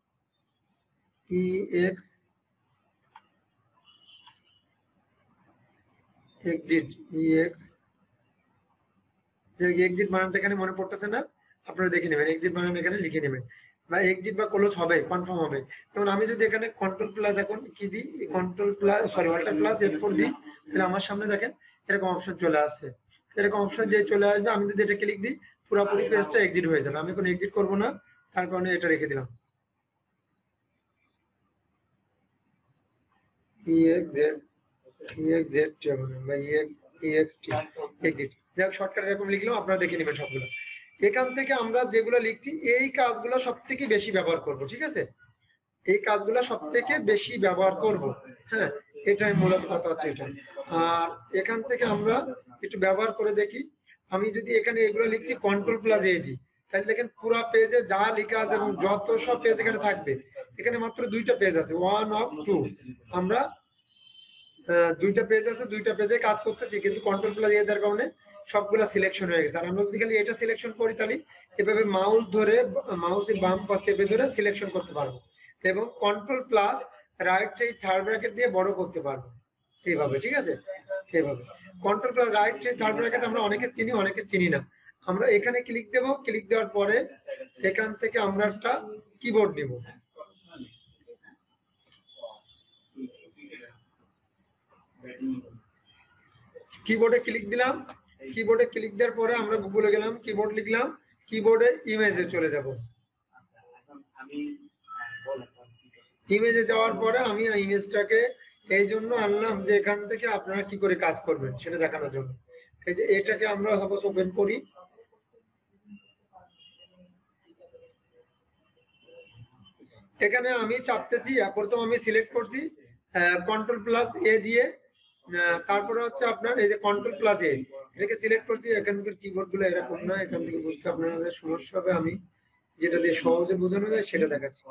এক্সিট বানানটা এখানে মনে পড়তেছে না, আপনারা দেখে নেবেন, এক্সিট বানান এখানে লিখে নেবেন, বা এক্সিট বা ক্লোজ হবে, কনফার্ম হবে। যেমন আমি যদি এখানে কন্ট্রোল প্লাস এখন কি দিই, ওয়াল্টার প্লাস F4 দিই, তাহলে আমার সামনে দেখেন এরকম অপশন চলে আসছে। এরকম অপশন যে চলে আসবে, আমি যদি এটা ক্লিক দিই পুরোপুরি পেজটা এক্সিট হয়ে যাবে। আমি কোনো এক্সিট করবো না, তার কারণে এটা রেখে দিলাম। EXZ বা EXT এক্সিট। যাক শর্টকাট এরকম লিখলাম, আপনারা দেখে নেবেন সবগুলো। এখান থেকে আমরা যেগুলো লিখছি এই কাজগুলো সব থেকে বেশি ব্যবহার করব, ঠিক আছে, এই কাজগুলো সব থেকে বেশি ব্যবহার করব। হ্যাঁ, এটাই মূলত কথা হচ্ছে এটা। আর এখান থেকে আমরা একটু ব্যবহার করে দেখি। আমি যদি এখানে এগুলো লিখছি কন্ট্রোল প্লাস এ দিই, তাহলে দেখেন পুরো পেজে যা লেখা আছে এবং যত সব পেজ এখানে থাকবে, এখানে মাত্র 2টা পেজ আছে, 1 of 2। আমরা 2টা পেজ আছে, 2টা পেজে কাজ করতেছি, কিন্তু কন্ট্রোল প্লাস এ দেওয়ার কারণে সবগুলা সিলেকশন হয়ে গেছে। আর আমরা যদি খালি এটা সিলেকশন করি তাহলে এভাবে মাউস ধরে, মাউসের বাম পাশে চেপে ধরে সিলেকশন করতে পারবো এবং control plus right side third bracket দিয়ে বড় করতে পারবো এইভাবে, ঠিক আছে। এইভাবে control plus right side third bracket আমরা অনেকে চিনি, অনেকে চিনি না। আমরা এখানে ক্লিক দেব, ক্লিক দেওয়ার পরে এখান থেকে আমরা একটা কিবোর্ড নিব। কিবোর্ডে ক্লিক দিলাম, কিবোর্ডে ক্লিক দেওয়ার পরে আমরা গুগলে গেলাম, কিবোর্ড লিখলাম, কিবোর্ডে ইমেজে চলে যাব। ইমেজে যাওয়ার পরে আমি ইমেজটাকে এই জন্য আনলাম যে এখান থেকে আপনারা কি করে কাজ করবেন সেটা দেখানোর জন্য। এই যে এটাকে আমরা সাপোজ ওপেন করি, এখানে আমি চাপতেছি, প্রথম আমি সিলেক্ট করছি কন্ট্রোল প্লাস এ দিয়ে, তারপরে হচ্ছে আপনার এই যে কন্ট্রোল প্লাস এ, এটাকে সিলেক্ট করছি। এখানকার কিবোর্ড গুলো এরকম না, এখান থেকে বুঝতে আপনাদের সমস্যা হবে, আমি যেটা দিয়ে সহজে বোঝানো যায় সেটা দেখাচ্ছি।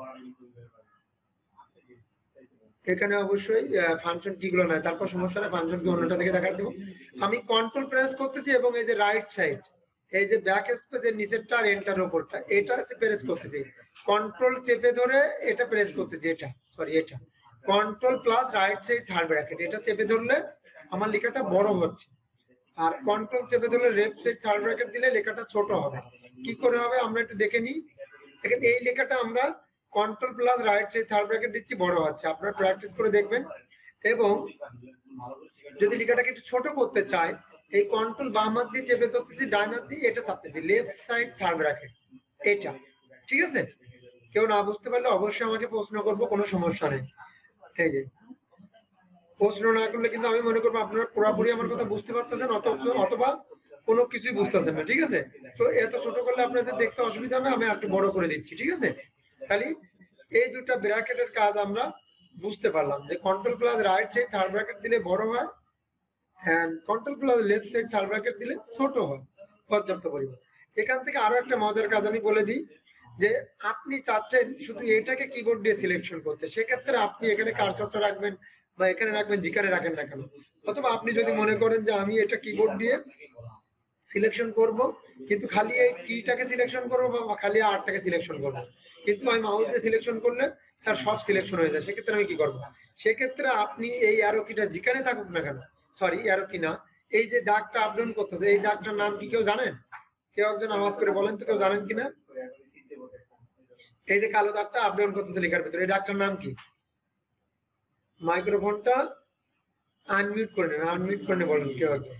এখানে অবশ্যই ফাংশন কি গুলো নাই, তারপর সমস্যা নাই, ফাংশন কি অন্যটা থেকে দেখা দেবো। আমি কন্ট্রোল প্রেস করতেছি এবং এই যে রাইট সাইড, এই যে ব্যাক স্পেসের নিচেরটা আর এন্টার উপরটা, এটা প্রেস করতেছি, কন্ট্রোল চেপে ধরে এটা প্রেস করতেছি, এটা সরি এটা control plus right side third bracket, এটা চেপে ধরলে আমার লেখাটা বড় হচ্ছে, আর কন্ট্রোল চেপে ধরলে লেফট সাইড থার্ড ব্র্যাকেট দিলে লেখাটা ছোট হবে। কি করে হবে আমরা একটু দেখে নিই। দেখেন এই লেখাটা আমরা control plus right side third bracket দিচ্ছি, বড় হচ্ছে, আপনারা প্র্যাকটিস করে দেখবেন। এবং যদি লেখাটাকে একটু ছোট করতে চাই, এই কন্ট্রোল বাম হাত দিয়ে চেপে ধরতেছি, ডান হাত দিয়ে এটা চাপতেছি, লেফট সাইড থার্ড ব্র্যাকেট এটা, ঠিক আছে। কেউ না বুঝতে পারলে অবশ্যই আমাকে প্রশ্ন করবো, কোনো সমস্যা নেই। এই যে প্রশ্ন না করলে কিন্তু আমি মনে করবো আপনারা পুরোপুরি আমার কথা বুঝতে পারতেছেন, অথবা কোনো কিছুই বুঝতেছেন না, ঠিক আছে। তো এত ছোট করলে আপনাদের দেখতে অসুবিধা হবে, আমি একটু বড় করে দিচ্ছি, ঠিক আছে। তাহলে এই দুটো ব্র্যাকেটের কাজ আমরা বুঝতে পারলাম, যে control plus right side third bracket দিলে বড় হয়, and control plus left side third bracket দিলে ছোট হয় পর্যাপ্ত পরিমাণ। এখান থেকে আরো একটা মজার কাজ আমি বলে দিই, যে আপনি চাচ্ছেন শুধু এটাকে কিবোর্ড দিয়ে সিলেকশন করতে, সেক্ষেত্রে আপনি এখানে কার্সরটা রাখবেন বা এখানে রাখবেন, যেখানে রাখেন না কেন। অথবা আপনি যদি মনে করেন যে আমি এটা কিবোর্ড দিয়ে সিলেকশন করব, কিন্তু খালি এই টিটাকে সিলেকশন করব বা খালি আরটাকে সিলেকশন করব, কিন্তু আমি মাউস দিয়ে সিলেকশন করলে স্যার সব সিলেকশন হয়ে যায়, সেক্ষেত্রে আমি কি করব। সেক্ষেত্রে আপনি এই অ্যারো কিটা যেখানে থাকুক না কেন, সরি অ্যারো কি না, এই যে দাগটা আপ ডাউন করতেছে, এই দাগটার নাম কি কেউ জানেন? কেউ একজন আওয়াজ করে বলেন তো, কেউ জানেন কিনা? এই যে কালো দাগটা আপ ডাউন করতেছে লেখার ভিতরে, এই দাগটার নাম কি? মাইক্রোফোনটা আনমিউট করে নেন, আনমিউট করে বলেন কেউ একজন।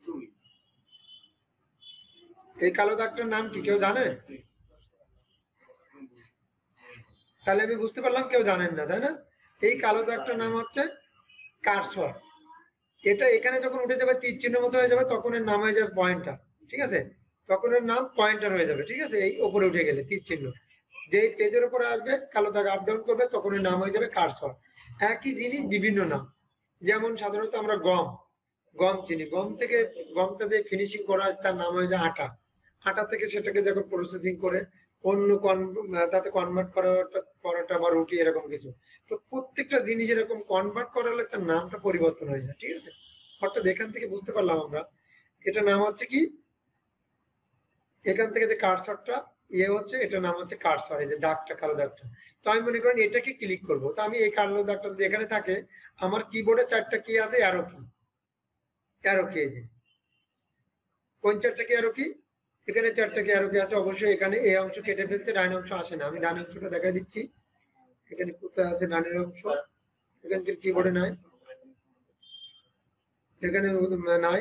এই কালো দাগটার নাম কি কেউ জানে? তাহলে আমি বুঝতে পারলাম কেউ জানেন না, তাই না। এই কালো দাগটার নাম হচ্ছে কার্সর। এটা এখানে যখন উঠে যাবে তীর চিহ্ন মতো হয়ে যাবে, তখন এর নাম হয়ে যাবে পয়েন্টার, ঠিক আছে। তখন এর নাম পয়েন্টার হয়ে যাবে, ঠিক আছে। এই উপরে উঠে গেলে তীর চিহ্ন যেই পেজের উপরে আসবে, কালো দাগ আপ ডাউন করবে, তখন এর নাম হয়ে যাবে কার্সর। একই জিনিস বিভিন্ন নাম, যেমন সাধারণত আমরা গম, গম চিনি, গম থেকে গমটা যে ফিনিশিং করা তার নাম হয়ে যায় আটা, আটা থেকে সেটাকে যখন প্রসেসিং করে অন্য তাতে কনভার্ট করাটা বা রুটি এরকম কিছু। তো প্রত্যেকটা জিনিস এরকম কনভার্ট করা হলে তার নামটা পরিবর্তন হয়ে যায়, ঠিক আছে। অর্থাৎ এখান থেকে বুঝতে পারলাম আমরা এটা নাম হচ্ছে কি, এখান থেকে যে কার্সরটা ইয়ে হচ্ছে, এটা নাম হচ্ছে কার্সর, এই যে দাগটা কালো দাগটা। তো আমি মনে করেন এটাকে ক্লিক করব, তো আমি এই কালো দাগটা যদি এখানে থাকে, আমার কিবোর্ডে 4টা কি আছে, অ্যারো কি, অ্যারো কি, এই যে কোন 4টা কি অ্যারো কি, এখানে 4টা কি অ্যারো কি আছে। অবশ্যই এখানে এই অংশ কেটে ফেলছে, ডান অংশ আসে না, আমি ডান অংশটা দেখাই দিচ্ছি। এখানে কোথায় আছে ডানের অংশ, এখানকার কিবোর্ডে নাই, এখানে নাই।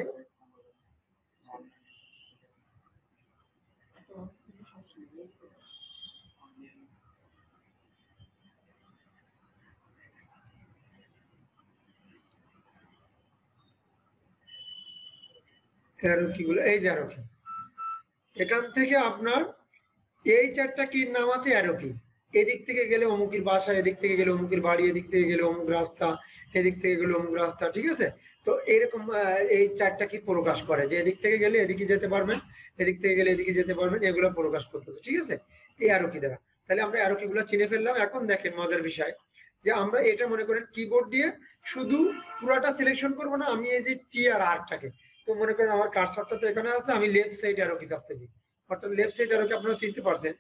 অ্যারো কিগুলো, এই যে অ্যারো কি, এখান থেকে আপনার এই চারটা কির নাম আছে অ্যারো কি। এদিক থেকে গেলে অমুকের বাসা, এদিক থেকে গেলে অমুকের বাড়ি, এদিক থেকে গেলে অমুক রাস্তা, এদিক থেকে গেলে অমুক রাস্তা, ঠিক আছে। তো এরকম এই চারটা কি প্রকাশ করে যে এদিক থেকে গেলে এদিকে যেতে পারবেন, এদিক থেকে গেলে এদিকে যেতে পারবেন, এগুলো প্রকাশ করতেছে, ঠিক আছে, এই অ্যারো কি দ্বারা। তাহলে আমরা অ্যারো কিগুলো চিনে ফেললাম। এখন দেখেন মজার বিষয় যে আমরা এটা মনে করেন কিবোর্ড দিয়ে শুধু পুরাটা সিলেকশন করবো না, আমি এই যে টি আর আরটাকে, তো মনে করেন আমার কার্সরটা তো এখানে আছে, আমি লেফট সাইড অ্যারো কি চাপতেছি, অর্থাৎ লেফট সাইড অ্যারো কি আপনারা চিনতে পারছেন,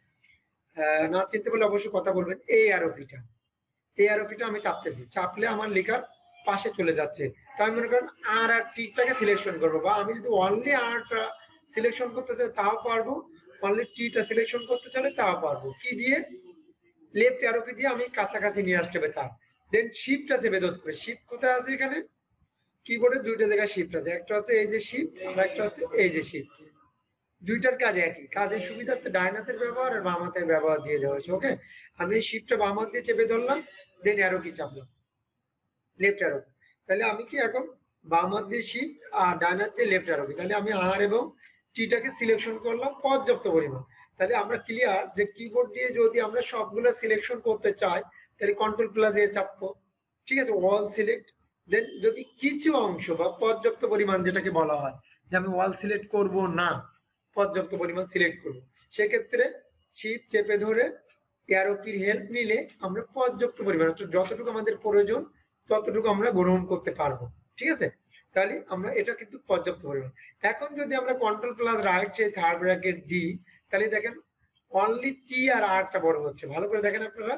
না চিনতে পারলে অবশ্যই কথা বলবেন। এই অ্যারোকিটা, এই অ্যারোকিটা আমি চাপতেছি, চাপলে আমার লেখার পাশে চলে যাচ্ছে। তো আমি মনে করেন আর আর টিটাকে সিলেকশন করবো, বা আমি যদি অনলি আরটা সিলেকশন করতে চাই তাও পারবো, অনলি টিটা সিলেকশন করতে চাইলে তাও পারবো। কি দিয়ে? লেফট অ্যারোকি দিয়ে আমি কাছাকাছি নিয়ে আসতে হবে তার। দেন শিফট আছে বের করতে হবে। শিফট কোথায় আছে? এখানে কিবোর্ডে দুইটা জায়গায় শিফট আছে, একটা হচ্ছে এই যে শিফট, আর একটা হচ্ছে এই যে শিফট। দুইটার কাজ একই, কাজের সুবিধার্থে ডান হাতের ব্যবহার আর বাম হাতের ব্যবহার দিয়ে দেওয়া হয়েছে। ওকে, আমি এই শিফটটা বাম হাত দিয়ে চেপে ধরলাম, দেন অ্যারো কি চাপলাম, লেফট অ্যারো। তাহলে আমি কি এখন বাম হাত দিয়ে শিফট আর ডান হাত দিয়ে লেফট অ্যারো কি, তাহলে আমি আর এবং টিটাকে সিলেকশন করলাম পর্যাপ্ত পরিমাণ। তাহলে আমরা ক্লিয়ার যে কিবোর্ড দিয়ে যদি আমরা সবগুলো সিলেকশন করতে চাই তাহলে কন্ট্রোল প্লাস এ চাপবো, ঠিক আছে, অল সিলেক্ট। দেন যদি কিছু অংশ বা পর্যাপ্ত পরিমাণ যেটাকে বলা হয় যে আমি অল সিলেক্ট করব না, পর্যাপ্ত পরিমাণ সিলেক্ট করব, সেক্ষেত্রে শিফট চেপে ধরে অ্যারো কির হেল্প নিলে আমরা পর্যাপ্ত পরিমাণ যতটুকু আমাদের প্রয়োজন ততটুকু আমরা গ্রহণ করতে পারবো, ঠিক আছে। তাহলে আমরা এটা কিন্তু পর্যাপ্ত পরিমাণ। এখন যদি আমরা কন্ট্রোল প্লাস রাইট সেই থার্ড ব্র্যাকেট দিই তাহলে দেখেন অনলি টি আর আরটা বড় হচ্ছে, ভালো করে দেখেন আপনারা,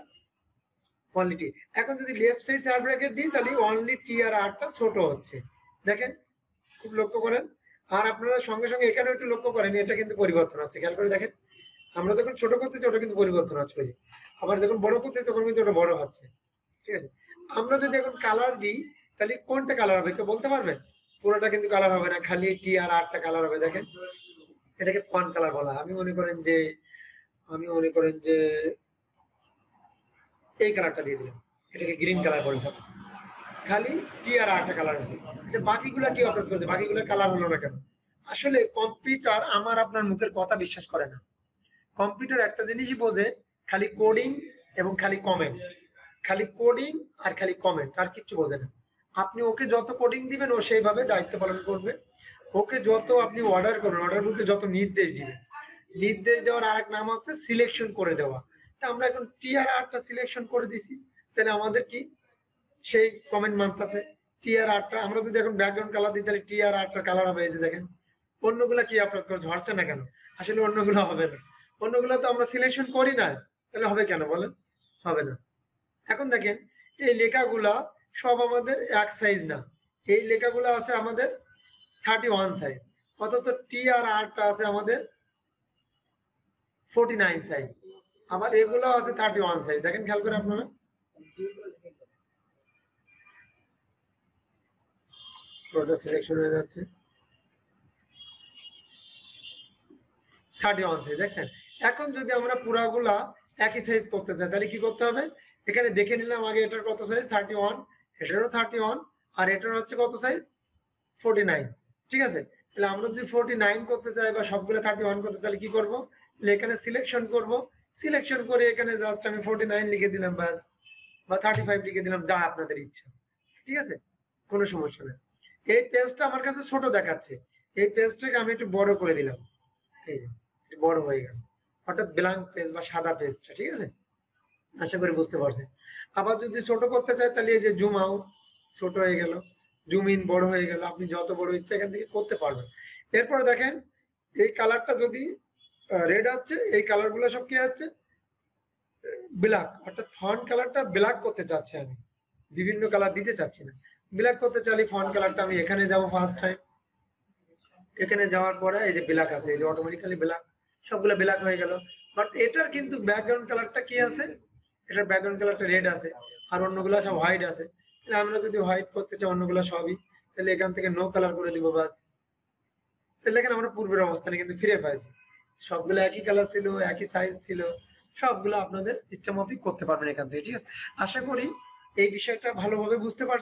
অনলি টি। এখন যদি লেফট সাইড থার্ড ব্র্যাকেট দিই তাহলে অনলি টি আর আরটা ছোট হচ্ছে, দেখেন খুব লক্ষ্য করেন। আর আপনারা সঙ্গে সঙ্গে এখানে একটু লক্ষ্য করেন, এটা কিন্তু পরিবর্তন হচ্ছে, খেয়াল করে দেখেন। আমরা যখন ছোট করতেছি ওটা কিন্তু পরিবর্তন হচ্ছে, আবার যখন বড় করতেছি তখন কিন্তু ওটা বড় হচ্ছে, ঠিক আছে। আমরা যদি এখন কালার দিই তাহলে কোনটা কালার হবে কেউ বলতে পারবেন? পুরোটা কিন্তু কালার হবে না, খালি টি আর আরটা কালার হবে, দেখেন এটাকে ফন্ট কালার বলা হয়। আমি মনে করেন যে এই কালারটা দিয়ে দিলাম, এটাকে গ্রিন কালার করে সব, খালি টি আর আরটা কালার আছে। আচ্ছা বাকিগুলা কি অপরাধ করেছে, বাকিগুলো কালার হলো না কেন? আসলে কম্পিউটার আমার আপনার মুখের কথা বিশ্বাস করে না। কম্পিউটার একটা জিনিসই বোঝে, খালি কোডিং এবং খালি কমেন্ট, খালি কোডিং আর খালি কমেন্ট, আর কিছু বোঝে না। আপনি ওকে যত কোডিং দিবেন ও সেইভাবে দায়িত্ব পালন করবে, ওকে যত আপনি অর্ডার করবেন, অর্ডার বলতে যত নির্দেশ দিবেন, নির্দেশ দেওয়ার আরেক নাম হচ্ছে সিলেকশন করে দেওয়া। তা আমরা এখন টি আর আরটা সিলেকশন করে দিছি, তাহলে আমাদের কি সেই কমেন্ট মানতেছে টি আর আরটা। আমরা যদি এখন ব্যাকগ্রাউন্ড কালার দিই তাহলে টি আর আরটা কালার হবে, এই যে দেখেন। অন্যগুলা কি আপনার ঝরছে না কেন? আসলে অন্যগুলো হবে না, অন্যগুলো তো আমরা সিলেকশন করি না, তাহলে হবে কেন বলেন? হবে না। এখন দেখেন এই লেখাগুলা সব আমাদের এক সাইজ না, এই লেখাগুলো আছে আমাদের 31 সাইজ, অথচ টি আর আরটা আছে আমাদের 49 সাইজ, আবার এগুলো আছে 31 সাইজ। দেখেন খেয়াল করে আপনারা, পুরোটা সিলেকশন হয়ে যাচ্ছে 31 সাইজ, দেখছেন। এখন যদি আমরা পুরাগুলা একই সাইজ করতে চাই তাহলে কি করতে হবে? এখানে দেখে নিলাম আগে এটার কত সাইজ 31, এটারও 31, আর এটার হচ্ছে কত সাইজ 49, ঠিক আছে। তাহলে আমরা যদি 49 করতে চাই বা সবগুলো 31 করতে, তাহলে কি করব? এখানে সিলেকশন করব, সিলেকশন করে এখানে জাস্ট আমি 49 লিখে দিলাম বাস, বা 35 লিখে দিলাম, যা আপনাদের ইচ্ছা, ঠিক আছে, কোনো সমস্যা নেই। এই পেজটা আমার কাছে ছোট দেখাচ্ছে, এই পেজটাকে আমি একটু বড় করে দিলাম, এই যে বড় হয়ে গেল, অর্থাৎ ব্ল্যাঙ্ক পেজ বা সাদা পেজটা, ঠিক আছে। আশা করি বুঝতে পারছেন। আবার যদি ছোট করতে চাই তাহলে এই যে জুম আউট, ছোট হয়ে গেল, জুম ইন বড় হয়ে গেল, আপনি যত বড় ইচ্ছা এখান থেকে করতে পারবেন। এরপরে দেখেন এই কালারটা যদি রেড হচ্ছে, এই কালারগুলো সব কি হচ্ছে ব্ল্যাক, অর্থাৎ ফন্ট কালারটা ব্ল্যাক করতে চাচ্ছি আমি, বিভিন্ন কালার দিতে চাচ্ছি না, ব্ল্যাক করতে চাইলে ফন্ট কালারটা আমি এখানে যাব ফার্স্ট টাইম, এখানে যাওয়ার পরে এই যে ব্ল্যাক আছে, এই যে অটোমেটিক্যালি ব্ল্যাক, সবগুলো ব্ল্যাক হয়ে গেল। বাট এটার কিন্তু ব্যাকগ্রাউন্ড কালারটা কি আছে, এটার ব্যাকগ্রাউন্ড কালারটা রেড আছে, আর অন্যগুলো সব হোয়াইট আছে। তাহলে আমরা যদি হোয়াইট করতে চাই অন্যগুলো সবই, তাহলে এখান থেকে নো কালার করে দিব বাস। তাহলে এখানে আমরা পূর্বের অবস্থানে কিন্তু ফিরে পাইছি, সবগুলো একই কালার ছিল, একই সাইজ ছিল, সবগুলো আপনাদের ইচ্ছা মাফিক করতে পারবেন এখান থেকে, ঠিক আছে। আশা করি এই বিষয়টা ভালোভাবে বুঝতে পারছেন।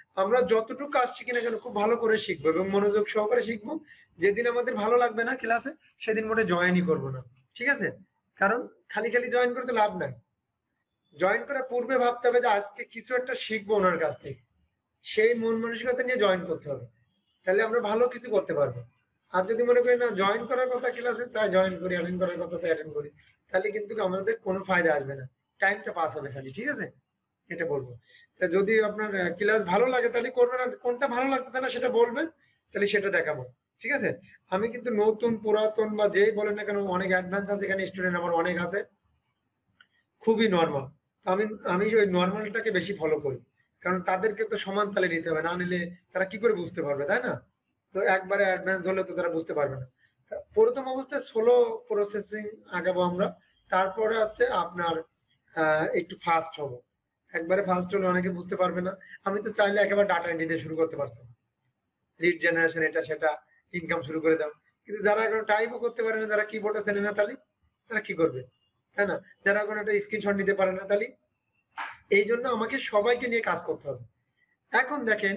আমরা যতটুকু কাজ শিখি না কেন খুব ভালো করে শিখবো এবং মনোযোগ সহকারে শিখবো। যেদিন আমাদের ভালো লাগবে না ক্লাসে সেদিন মোটে জয়েনই করবো না, ঠিক আছে? কারণ খালি খালি জয়েন করতে লাভ নাই। জয়েন করার পূর্বে ভাবতে হবে যে আজকে কিছু একটা শিখবো ওনার কাছ থেকে, সেই মন মানসিকতা নিয়ে জয়েন করতে হবে, তাহলে আমরা ভালো কিছু করতে পারবো। আর যদি মনে করি না জয়েন করার কথা ক্লাসে তাই জয়েন করি, অ্যাটেন্ড করার কথা তাই অ্যাটেন্ড করি, তাহলে কিন্তু আমাদের কোনো ফায়দা আসবে না, টাইমটা পাস হবে খালি, ঠিক আছে? এটা বলবো। তা যদি আপনার ক্লাস ভালো লাগে তাহলে করবেন, আর কোনটা ভালো লাগতেছে না সেটা বলবেন, তাহলে সেটা দেখাবো, ঠিক আছে? আমি কিন্তু নতুন পুরাতন বা যেই বলেন না কেন অনেক অ্যাডভান্স আছে এখানে, স্টুডেন্ট আমার অনেক আছে, খুবই নর্মাল। আমি আমি ওই নর্মালটাকে বেশি ফলো করি, কারণ তাদেরকে তো সমান তালে নিতে হবে, না নিলে তারা কি করে বুঝতে পারবে, তাই না? তো একবারে অ্যাডভান্স ধরলে তো তারা বুঝতে পারবে না। প্রথম অবস্থায় স্লো প্রসেসিং আগাবো আমরা, তারপরে হচ্ছে আপনার একটু ফাস্ট হবো। একবারে ফার্স্ট হলে অনেকে বুঝতে পারবে না। আমি তো চাইলে একেবারে ডাটা এন্ট্রি দিয়ে শুরু করতে পারতাম, লিড জেনারেশন এটা সেটা, ইনকাম শুরু করে দাও। কিন্তু যারা এখন টাইপও করতে পারে না, যারা কিবোর্ডে চেনে না, তাহলে তারা কি করবে, তাই না? যারা এখন একটা স্ক্রিনশট নিতে পারে না, তাহলে এই জন্য আমাকে সবাইকে নিয়ে কাজ করতে হবে। এখন দেখেন,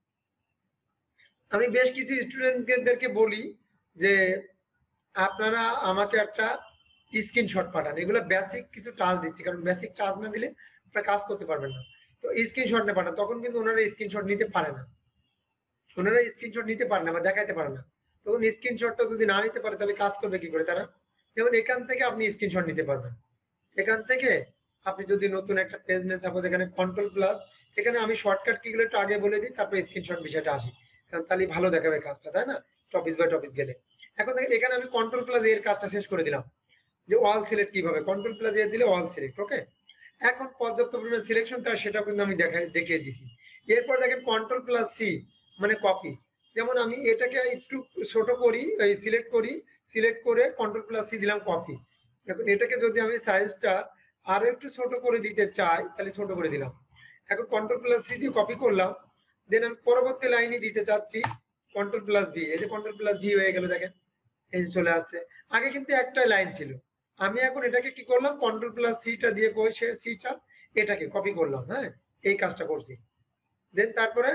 আমি বেশ কিছু স্টুডেন্টদেরকে বলি যে আপনারা আমাকে একটা স্ক্রিনশট পাঠান, এগুলো বেসিক কিছু টাচ দিচ্ছি, কারণ বেসিক টাচ না দিলে আপনারা কাজ করতে পারবেন না। তো স্ক্রিনশট না পাঠান, তখন কিন্তু ওনারা স্ক্রিনশট নিতে পারে না, ওনারা স্ক্রিনশট নিতে পারে না বা দেখাইতে পারে না। তখন স্ক্রিনশটটা যদি না নিতে পারে তাহলে কাজ করবে কি করে তারা? যেমন এখান থেকে আপনি স্ক্রিনশট নিতে পারবেন, এখান থেকে আপনি যদি নতুন একটা পেজ নেন, সাপোজ এখানে কন্ট্রোল প্লাস, এখানে আমি শর্টকাট কিগুলো একটু আগে বলে দিই, তারপরে স্ক্রিনশট বিষয়টা আসি, কারণ তাহলে ভালো দেখাবে কাজটা, তাই না? টপিক বাই টপিক গেলে। এখন দেখেন এখানে আমি কন্ট্রোল প্লাস এর কাজটা শেষ করে দিলাম, যে অল সিলেক্ট কিভাবে, কন্ট্রোল প্লাস এ দিলে অল সিলেক্ট, ওকে? এখন পর্যাপ্ত পরিমাণ সিলেকশন তার সেটা কিন্তু আমি দেখিয়ে দিছি। এরপর দেখেন কন্ট্রোল প্লাস সি মানে কপি। যেমন আমি এটাকে একটু ছোট করি, সিলেক্ট করি, সিলেক্ট করে কন্ট্রোল প্লাস সি দিলাম, কপি। এখন এটাকে যদি আমি সাইজটা আরো একটু ছোট করে দিতে চাই তাহলে ছোট করে দিলাম। এখন কন্ট্রোল প্লাস সি দিয়ে কপি করলাম, দেন আমি পরবর্তী লাইনে দিতে চাচ্ছি কন্ট্রোল প্লাস ভি, এই যে কন্ট্রোল প্লাস ভি হয়ে গেল, দেখেন এই যে চলে আসছে। আগে কিন্তু একটাই লাইন ছিল, আমি এখন এটাকে কি করলাম, কন্ট্রোল প্লাস সিটা দিয়ে সিটা এটাকে কপি করলাম, হ্যাঁ এই কাজটা করছি। দেন তারপরে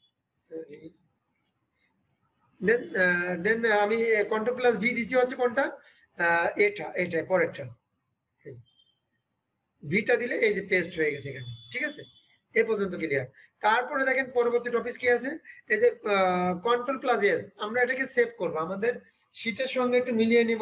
দেন আমি কন্ট্রোল প্লাস ভি দিচ্ছি হচ্ছে কোনটা, এটা পরেরটা, ভিটা দিলে এই যে পেস্ট হয়ে গেছে এখানে, ঠিক আছে? এ পর্যন্ত ক্লিয়ার। তারপরে দেখেন পরবর্তী টপিক কি আছে, এই যে কন্ট্রোল প্লাস এস, আমরা এটাকে সেভ করব, আমাদের শীটের সঙ্গে একটু মিলিয়ে নিব।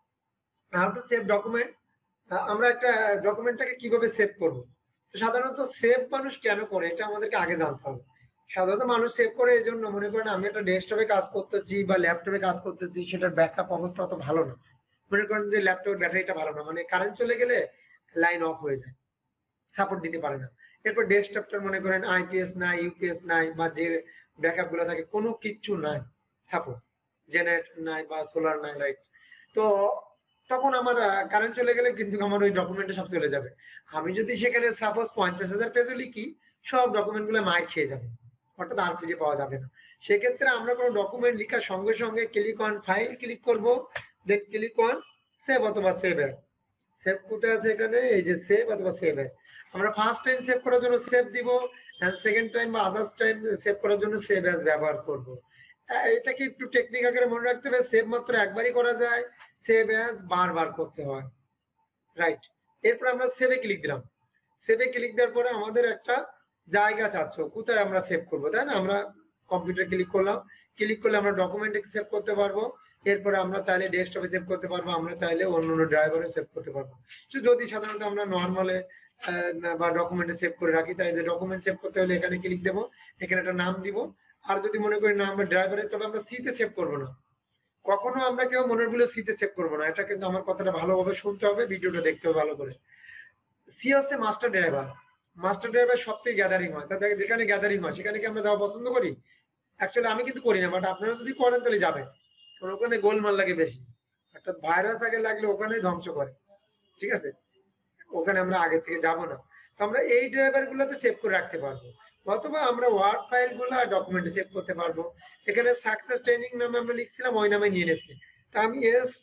হাউ টু সেভ ডকুমেন্ট, আমরা একটা ডকুমেন্টটাকে কিভাবে সেভ করব। সাধারণত সেভ মানুষ কেন করে এটা আমাদেরকে আগে জানতে হবে। সাধারণত মানুষ সেভ করে এই জন্য, মনে করেন আমি একটা ডেস্কটপে কাজ করতেছি বা ল্যাপটপে কাজ করতেছি, সেটার ব্যাকআপ অবস্থা অত ভালো না। মনে করেন যে ল্যাপটপের ব্যাটারিটা ভালো না, মানে কারেন্ট চলে গেলে লাইন অফ হয়ে যায়, সাপোর্ট দিতে পারে না। এরপর ডেস্কটপটার মনে করেন আইপিএস নাই, ইউপিএস নাই, বা যে ব্যাকআপ গুলো থাকে কোনো কিচ্ছু নাই, সাপোজ জেনারেটর নাই বা সোলার নাই, রাইট? তো তখন আমার কারেন্ট চলে গেলে কিন্তু আমার ওই ডকুমেন্টে সব চলে যাবে। আমি যদি সেখানে সাপোজ 50,000 পেজও লিখি, সব ডকুমেন্ট গুলো মার খেয়ে যাবে, অর্থাৎ আর খুঁজে পাওয়া যাবে না। সেক্ষেত্রে আমরা কোনো ডকুমেন্ট লিখার সঙ্গে সঙ্গে ক্লিক অন ফাইল ক্লিক করব, দেন ক্লিক অন সেভ অথবা সেভ অ্যাজ। সেভ কোথায় আছে এখানে, এই যে সেভ অথবা সেভ অ্যাজ। আমরা ফার্স্ট টাইম সেভ করার জন্য সেভ দিব, সেকেন্ড টাইম বা আদার্স টাইম সেভ করার জন্য সেভ অ্যাজ ব্যবহার করব। এটাকে একটু টেকনিক আকারে মনে রাখতে হবে, সেভ মাত্র একবারই করা যায়, সেভ অ্যাজ বারবার করতে হয়, রাইট? এরপর আমরা সেভে ক্লিক দিলাম, সেভে ক্লিক দেওয়ার পরে আমাদের একটা জায়গা চাচ্ছ কোথায় আমরা সেভ করব, তাই না? আমরা কম্পিউটার ক্লিক করলাম, ক্লিক করলে আমরা ডকুমেন্টে সেভ করতে পারবো। এরপরে আমরা চাইলে ডেস্কটপে সেভ করতে পারবো, আমরা চাইলে অন্য অন্য ড্রাইভারে সেভ করতে পারবো। যদি সাধারণত আমরা নর্মালে বা ডকুমেন্টে সেভ করে রাখি, তাই যে ডকুমেন্ট সেভ করতে হলে এখানে ক্লিক দেবো, এখানে একটা নাম দিব। আর যদি মনে করি না আমরা ড্রাইভারে, তবে আমরা সিতে সেভ করবো না, কখনো আমরা কেউ মনের ভুলে সিতে সেভ করবো না। এটা কিন্তু আমার কথাটা ভালোভাবে শুনতে হবে, ভিডিওটা দেখতে হবে ভালো করে। সি হচ্ছে মাস্টার ড্রাইভার, মাস্টার ড্রাইভার সব থেকে গ্যাদারিং হয়, তাদের যেখানে গ্যাদারিং হয় সেখানে কি আমরা যাওয়া পছন্দ করি? অ্যাকচুয়ালি আমি কিন্তু করি না, বাট আপনারা যদি করেন তাহলে যাবেন, কারণ ওখানে গোলমাল লাগে বেশি, একটা ভাইরাস আগে লাগলে ওখানেই ধ্বংস করে, ঠিক আছে? ওখানে আমরা আগে থেকে যাব না। তো আমরা এই ড্রাইভার গুলোতে সেভ করে রাখতে পারবো, অথবা আমরা ওয়ার্ড ফাইল গুলো ডকুমেন্টে সেভ করতে পারবো। এখানে সাকসেস ট্রেনিং নামে আমরা লিখছিলাম, ওই নামে নিয়ে নিয়েছি, তা আমি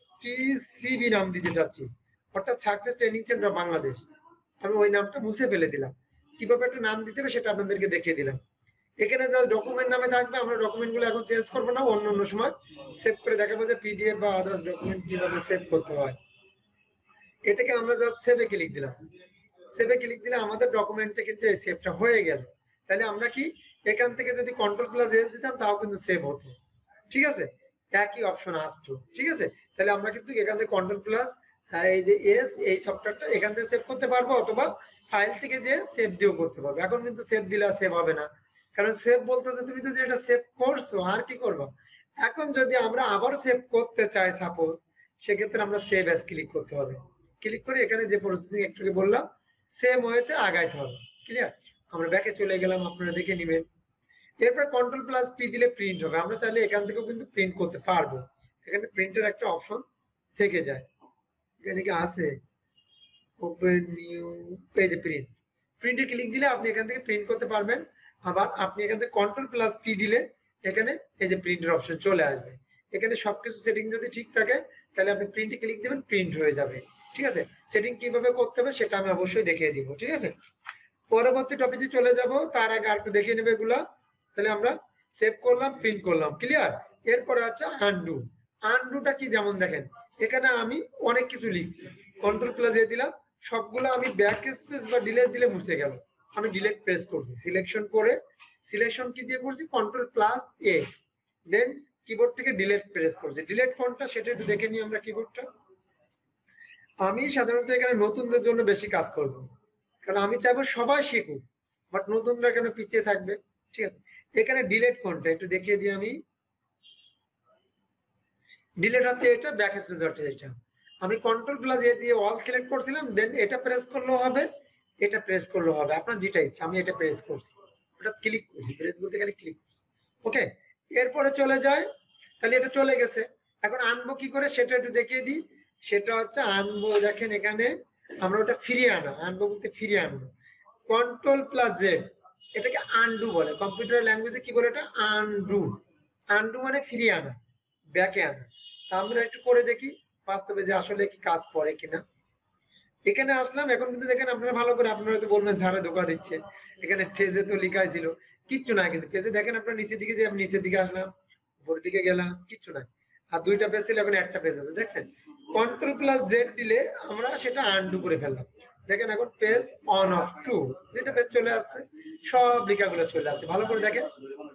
STCB নাম দিতে চাচ্ছি, অর্থাৎ সাকসেস ট্রেনিং সেন্টার বাংলাদেশ। আমি ওই নামটা মুছে ফেলে দিলাম। কিভাবে একটা নাম দিতে হবে সেটা আপনাদেরকে দেখিয়ে দিলাম। এখানে যা ডকুমেন্ট নামে থাকবে, আমরা ডকুমেন্টগুলো এখন চেঞ্জ করবো না, অন্য অন্য সময় সেভ করে দেখাবো যে পিডিএফ বা আদার্স ডকুমেন্ট কিভাবে সেভ করতে হয়। এটাকে আমরা জাস্ট সেভে ক্লিক দিলাম। সেভে ক্লিক দিলে আমাদের ডকুমেন্টে কিন্তু এই সেভটা হয়ে গেল। তাহলে আমরা কি এখান থেকে যদি কন্ট্রোল+S দিতাম তাও কিন্তু সেভ হতো, ঠিক আছে, একই অপশন আসতো, ঠিক আছে। তাহলে আমরা কিন্তু এখান থেকে কন্ট্রোল+ এই যে এস এই সফটওয়্যারটা এখান থেকে সেভ করতে পারবো, অথবা ফাইল থেকে যে সেভ দিয়েও করতে পারবো। এখন কিন্তু সেভ দিলে সেভ হবে না, কারণ সেভ বলতে তুমি তো যেটা সেভ করছো আর কি করবো। এখন যদি আমরা আবার সেভ করতে চাই সাপোজ, সেক্ষেত্রে আমরা সেভ অ্যাজ ক্লিক করতে হবে। ক্লিক করে এখানে যে প্রসেসিং একটু বললাম সেম ওয়েতে আগাইতে হবে। ক্লিয়ার? আমরা ব্যাকে চলে গেলাম, আপনারা দেখে নেবেন। এরপর কন্ট্রোল+P দিলে প্রিন্ট হবে। আমরা চাইলে এখান থেকেও কিন্তু প্রিন্ট করতে পারবো। এখানে প্রিন্টের একটা অপশন থেকে যায়, এখানে কি আছে ওপেন নিউ পেজে প্রিন্ট। প্রিন্টে ক্লিক দিলে আপনি এখান থেকে প্রিন্ট করতে পারবেন। আবার আপনি এখান থেকে কন্ট্রোল+P দিলে এখানে এই যে প্রিন্টের অপশন চলে আসবে। এখানে সবকিছু সেটিং যদি ঠিক থাকে তাহলে আপনি প্রিন্টে ক্লিক দিবেন, প্রিন্ট হয়ে যাবে, ঠিক আছে। সেটিং কিভাবে করতে হবে সেটা আমি অবশ্যই দেখিয়ে দিব, ঠিক আছে। পরবর্তী টপিকে চলে যাব, তার আগে আর একটু দেখিয়ে নেবে এগুলা। তাহলে আমরা সেভ করলাম, প্রিন্ট করলাম, ক্লিয়ার। এরপরে হচ্ছে আনডু। আনডুটা কি, যেমন দেখেন এখানে আমি অনেক কিছু লিখছি, কন্ট্রোল+A দিলাম, সবগুলো আমি ব্যাক স্পেস বা ডিলেট দিলে মুছে গেল। আমি ডিলেট প্রেস করছি, সিলেকশন করে, সিলেকশন কি দিয়ে করছি, কন্ট্রোল+A, দেন কিবোর্ড থেকে ডিলেট প্রেস করছি। ডিলেট কোনটা সেটা একটু দেখে নিই আমরা কিবোর্ডটা। আমি সাধারণত এখানে নতুনদের জন্য বেশি কাজ করব, কারণ আমি চাইবো সবাই শিখুক, বাট নতুনরা কেন পিছিয়ে থাকবে, ঠিক আছে। এখানে ডিলেট কোনটা একটু দেখিয়ে দিই আমি। ডিলেট হচ্ছে এটা, ব্যাক স্পেস হচ্ছে এটা। আমি কন্ট্রোল+A দিয়ে অল সিলেক্ট করছিলাম, দেন এটা প্রেস করলেও হবে, এটা প্রেস করলেও হবে, আপনার যেটা ইচ্ছা। আমি এটা প্রেস করছি, ওটা ক্লিক করছি, প্রেস বলতে গেলে ক্লিক করছি, ওকে। এরপরে চলে যায়, তাহলে এটা চলে গেছে। এখন আনবো কি করে সেটা একটু দেখিয়ে দিই। সেটা হচ্ছে আনবো, দেখেন এখানে আমরা ওটা ফিরিয়ে আনা, আনবো বলতে ফিরিয়ে আনবো। কন্ট্রোল+Z, এটাকে আনডু বলে, কম্পিউটার ল্যাঙ্গুয়েজে কি বলে এটা, আনডু। আনডু মানে ফিরিয়ে আনা, ব্যাকে আনা। আমরা একটু করে দেখি বাস্তবে যে আসলে কি কাজ করে কিনা। এখানে আসলাম, এখন কিন্তু দেখেন আপনারা ভালো করে, আপনারা তো বলবেন ঝাড়ে ধোকা দিচ্ছে, এখানে পেজে তো লেখাই ছিল, কিচ্ছু না। কিন্তু পেজে দেখেন আপনার নিচের দিকে, যে আমি নিচের দিকে আসলাম, উপরের দিকে গেলাম, কিচ্ছু নাই। আর দুইটা পেজ ছিল, এখন একটা পেজ আছে, দেখছেন। কন্ট্রোল+Z দিলে আমরা সেটা আনডু করে ফেললাম। দেখেন এখন পেজ 1 of 2 দুইটা পেজ চলে আসছে, সব লেখাগুলো চলে আসছে, ভালো করে দেখেন,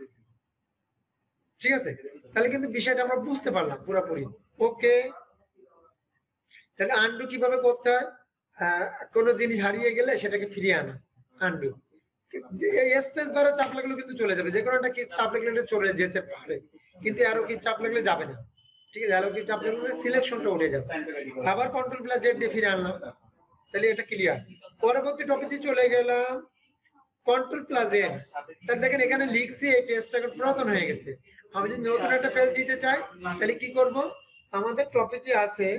ঠিক আছে। তাহলে কিন্তু বিষয়টা আমরা বুঝতে পারলাম পুরোপুরি, ওকে। তাহলে আনডু কিভাবে করতে হয়, কোনো জিনিস হারিয়ে গেলে সেটাকে ফিরিয়ে আনা, আনডু। এই স্পেস বারে চাপ লাগলে কিন্তু চলে যাবে, যে কোনো একটা কি চাপ লাগলে চলে যেতে পারে, কিন্তু আরো কি চাপ লাগলে যাবে না, ঠিক আছে। আরো কি চাপ লাগলে সিলেকশনটা উঠে যাবে। আবার কন্ট্রোল+Z দিয়ে ফিরে আনলাম, তাহলে এটা ক্লিয়ার। পরবর্তী টপিকে চলে গেলাম, কন্ট্রোল+N। তাহলে দেখেন এখানে লিখছি, এই পেজটা পুরাতন হয়ে গেছে। আমি যদি নতুন একটা পেজ দিতে চাই তাহলে কি করব, আমাদের টপিকে আছে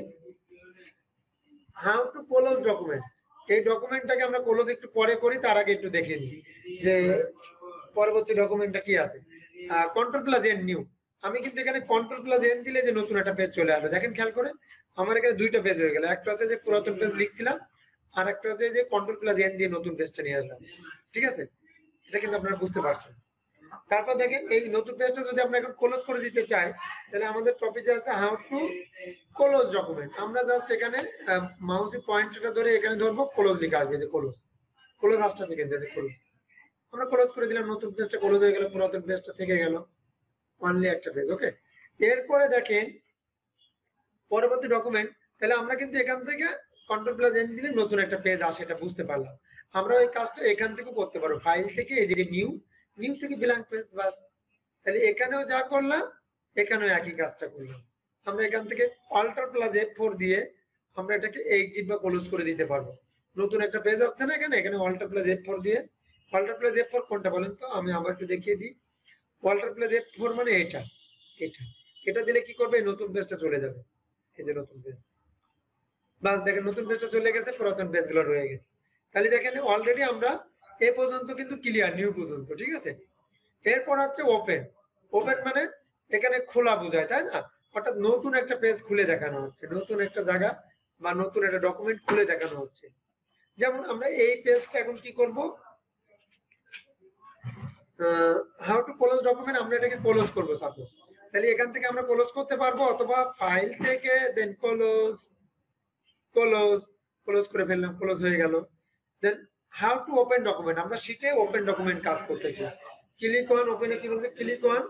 হাউ টু ক্লোজ ডকুমেন্ট। এই ডকুমেন্টটাকে আমরা ক্লোজ একটু পরে করি, তার আগে একটু দেখে নিই যে পরবর্তী ডকুমেন্টটা কি আছে। কন্ট্রোল+N নিউ, আমি কিন্তু এখানে কন্ট্রোল+N দিলে যে নতুন একটা পেজ চলে আসবে, দেখেন খেয়াল করে আমার এখানে দুইটা পেজ হয়ে গেল। একটা হচ্ছে যে পুরাতন পেজ লিখছিলাম, আর একটা হচ্ছে যে কন্ট্রোল+N দিয়ে নতুন পেজটা নিয়ে আসলাম, ঠিক আছে। এটা কিন্তু আপনারা বুঝতে পারছেন। তারপর দেখেন এই নতুন পেজটা যদি আমরা এখন ক্লোজ করে দিতে চাই, তাহলে আমাদের টপিকে আছে হাউ টু ক্লোজ ডকুমেন্ট। আমরা জাস্ট এখানে মাউসের পয়েন্টটা ধরে এখানে ধরবো, ক্লোজ লেখা আসবে, যে ক্লোজ, ক্লোজ আসছে সেকেন্ড যে ক্লোজ। আমরা ক্লোজ করে দিলাম, নতুন পেজটা ক্লোজ হয়ে গেল, পুরাতন পেজটা থেকে গেল, অনলি একটা পেজ, ওকে। এরপরে দেখেন পরবর্তী ডকুমেন্ট, তাহলে আমরা কিন্তু এখান থেকে কন্ট্রোল+N দিলে নতুন একটা পেজ আসে, এটা বুঝতে পারলাম। আমরা ওই কাজটা এখান থেকে করতে পারবো, ফাইল থেকে এই যে নিউ, নিউ থেকে ব্ল্যাঙ্ক পেজ, বাস। তাহলে এখানেও যা করলাম এখানেও একই কাজটা করলাম। আমরা এখান থেকে Alt+F4 দিয়ে আমরা এটাকে এক্সিট বা ক্লোজ করে দিতে পারবো। নতুন একটা পেজ আসছে না এখানে, এখানে Alt+F4 দিয়ে, Alt+F4 কোনটা বলেন তো, আমি আবার একটু দেখিয়ে দিই। Alt+F4 মানে এটা, এটা এটা দিলে কি করবে, নতুন পেজটা চলে যাবে, এই যে নতুন পেজ, বাস। দেখেন নতুন পেজটা চলে গেছে, পুরাতন পেজগুলো রয়ে গেছে। তাহলে দেখেন অলরেডি আমরা এ পর্যন্ত কিন্তু ক্লিয়ার, নিউ পর্যন্ত, ঠিক আছে। এরপর হচ্ছে ওপেন। ওপেন মানে এখানে খোলা বোঝায়, তাই না, অর্থাৎ নতুন একটা পেজ খুলে দেখানো হচ্ছে, নতুন একটা জায়গা বা নতুন একটা ডকুমেন্ট খুলে দেখানো হচ্ছে। যেমন আমরা এই পেজটা এখন কি করব, হাউ টু ক্লোজ ডকুমেন্ট, আমরা এটাকে ক্লোজ করবো সাপোজ, তাহলে এখান থেকে আমরা ক্লোজ করতে পারবো, অথবা ফাইল থেকে দেন ক্লোজ ক্লোজ ক্লোজ করে ফেললাম, ক্লোজ হয়ে গেল। Then how to open document, আমরা শিটে ওপেন ডকুমেন্ট কাজ করতেছি, ক্লিক অন ওপেনে কি বলছে, click on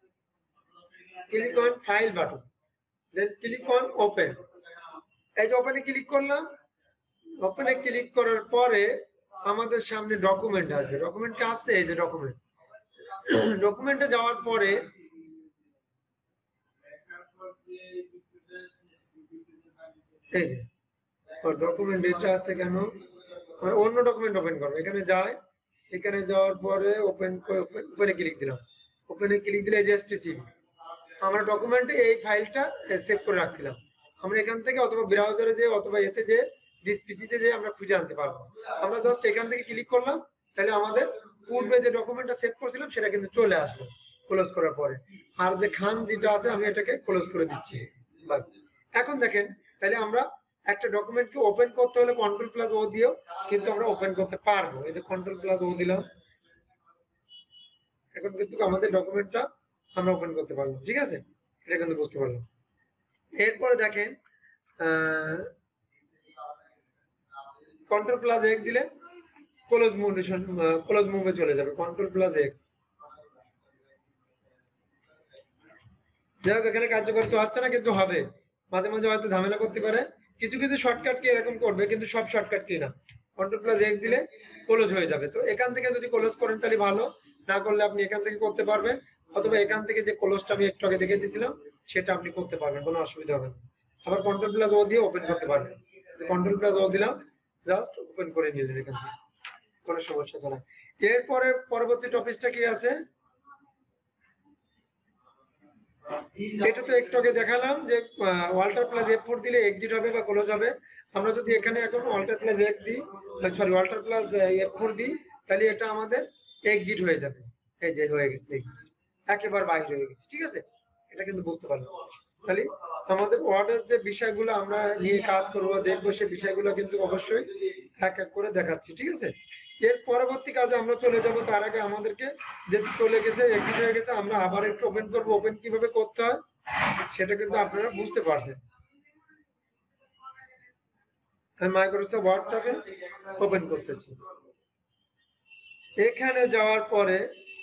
file button, then click on open. এই যে ওপেনে ক্লিক করলাম, ওপেনে ক্লিক করার পরে আমাদের সামনে ডকুমেন্ট আসবে, ডকুমেন্ট কে আসছে, এই যে ডকুমেন্ট, ডকুমেন্টে যাওয়ার পরে এই যে ডকুমেন্ট এটা আছে কেন, অন্য ডকুমেন্ট ওপেন করবো, এখানে যায়, এখানে যাওয়ার পরে ওপেনে ক্লিক দিলাম, ওপেনে ক্লিক দিলে এই যে এসটিসিবি, আমরা ডকুমেন্টে এই ফাইলটা সেভ করে রাখছিলাম, আমরা এখান থেকে অথবা ব্রাউজারে যে অথবা এতে যে ডিসপিসিতে যে আমরা খুঁজে আনতে পারবো। আমরা জাস্ট এখান থেকে ক্লিক করলাম, তাহলে আমাদের পূর্বে যে ডকুমেন্টটা সেভ করছিলাম সেটা কিন্তু চলে আসবে ক্লোজ করার পরে। আর যে খান যেটা আছে আমি এটাকে ক্লোজ করে দিচ্ছি, বাস। এখন দেখেন, তাহলে আমরা একটা ডকুমেন্টকে ওপেন করতে হলে Ctrl+O দিয়েও কিন্তু আমরা ওপেন করতে পারবো। এই যে Ctrl+O দিলাম, এখন কিন্তু আমাদের ডকুমেন্টটা আমরা ওপেন করতে পারবো, ঠিক আছে, এটা কিন্তু বুঝতে পারলাম। এরপরে দেখেন Ctrl+X দিলে ক্লোজ মুভে চলে যাবে, Ctrl+X। যাই হোক, এখানে কার্যকর তো হচ্ছে না, কিন্তু হবে, মাঝে মাঝে হয়তো ঝামেলা করতে পারে, কিছু কিছু শর্টকাট কি এরকম করবে, কিন্তু সব শর্টকাট কি না। Ctrl+X দিলে ক্লোজ হয়ে যাবে, তো এখান থেকে যদি ক্লোজ করেন তাহলে ভালো, না করলে আপনি এখান থেকে করতে পারবেন, অথবা এখান থেকে যে ক্লোজটা আমি একটু আগে দেখে দিয়েছিলাম সেটা আপনি করতে পারবেন, কোনো অসুবিধা হবে না। আবার Ctrl+O দিয়ে ওপেন করতে পারবেন, Ctrl+O দিলাম, জাস্ট ওপেন করে নিলেন এখান থেকে, কোনো সমস্যা ছাড়া। এরপরে পরবর্তী টপিকটা কি আছে, এটা তো একটু আগে দেখালাম যে Alt+F4 দিলে এক্সিট হবে বা ক্লোজ হবে। আমরা যদি এখানে এখন Alt+X দিই, সরি Alt+F4 দিই, তাহলে এটা আমাদের এক্সিট হয়ে যাবে, এই যে হয়ে গেছে, একেবারে বাইরে হয়ে গেছে, ঠিক আছে, এটা কিন্তু বুঝতে পারলাম। তাহলে আমাদের ওয়ার্ডের যে বিষয়গুলো আমরা নিয়ে কাজ করবো দেখবো, সেই বিষয়গুলো কিন্তু অবশ্যই এক এক করে দেখাচ্ছি, ঠিক আছে। এর পরবর্তী কাজে আমরা চলে যাব, তার আগে আমাদেরকে যে চলে গেছে এক্সিট হয়ে গেছে, আমরা আবার একটু ওপেন করব, ওপেন কিভাবে করতে হয় সেটা কিন্তু আপনারা বুঝতে পারছেন। আমি মাইক্রোসফট ওয়ার্ডটাকে ওপেন করতেছি, এখানে যাওয়ার পরে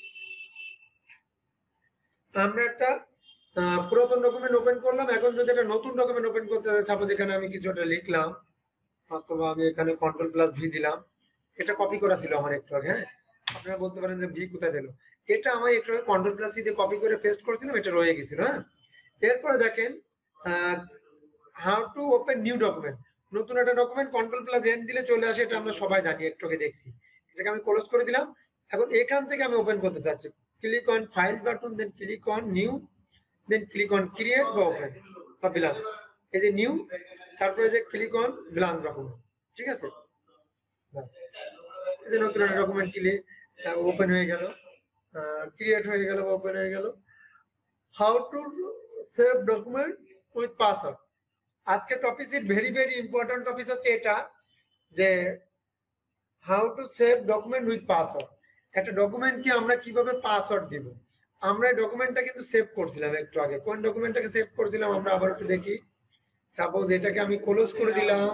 আমরা একটা পুরাতন ডকুমেন্ট ওপেন করলাম। এখন যদি একটা নতুন ডকুমেন্ট ওপেন করতে হয়, সাপোজ এখানে আমি কিছু একটা লিখলাম, অথবা আমি এখানে Ctrl+V দিলাম, এটা কপি করা ছিল আমার একটু আগে, হ্যাঁ, আপনারা বলতে পারেন যে ভি কোথায় পেল, এটা আমি একটু আগে Ctrl+C দিয়ে কপি করে পেস্ট করেছিলাম, এটা রয়ে গেছিল, হ্যাঁ। এরপরে দেখেন how to open new document, নতুন একটা ডকুমেন্ট Ctrl+N দিলে চলে আসে, এটা আমরা সবাই জানি, একটু আগে দেখছি। এটাকে আমি ক্লোজ করে দিলাম, এখন এখান থেকে আমি ওপেন করতে চাচ্ছি, click on file button, then click on new, then click on create বা ওপেন বা ব্ল্যাঙ্ক, এই যে নিউ, তারপরে যে ক্লিক অন ব্ল্যাঙ্ক ডকুমেন্ট, ঠিক আছে, বাস। এই যে নতুন একটা ডকুমেন্ট ওপেন হয়ে গেল, ক্রিয়েট হয়ে গেল বা ওপেন হয়ে গেল। How to save document with password, আজকে topic very very important topic হচ্ছে এটা, যে how to save document with password, একটা ডকুমেন্টকে আমরা কিভাবে পাসওয়ার্ড দিব। আমরা এই ডকুমেন্টটা কিন্তু সেভ করছিলাম একটু আগে, কোন ডকুমেন্টটাকে সেভ করছিলাম আমরা আবার একটু দেখি। সাপোজ এটাকে আমি ক্লোজ করে দিলাম,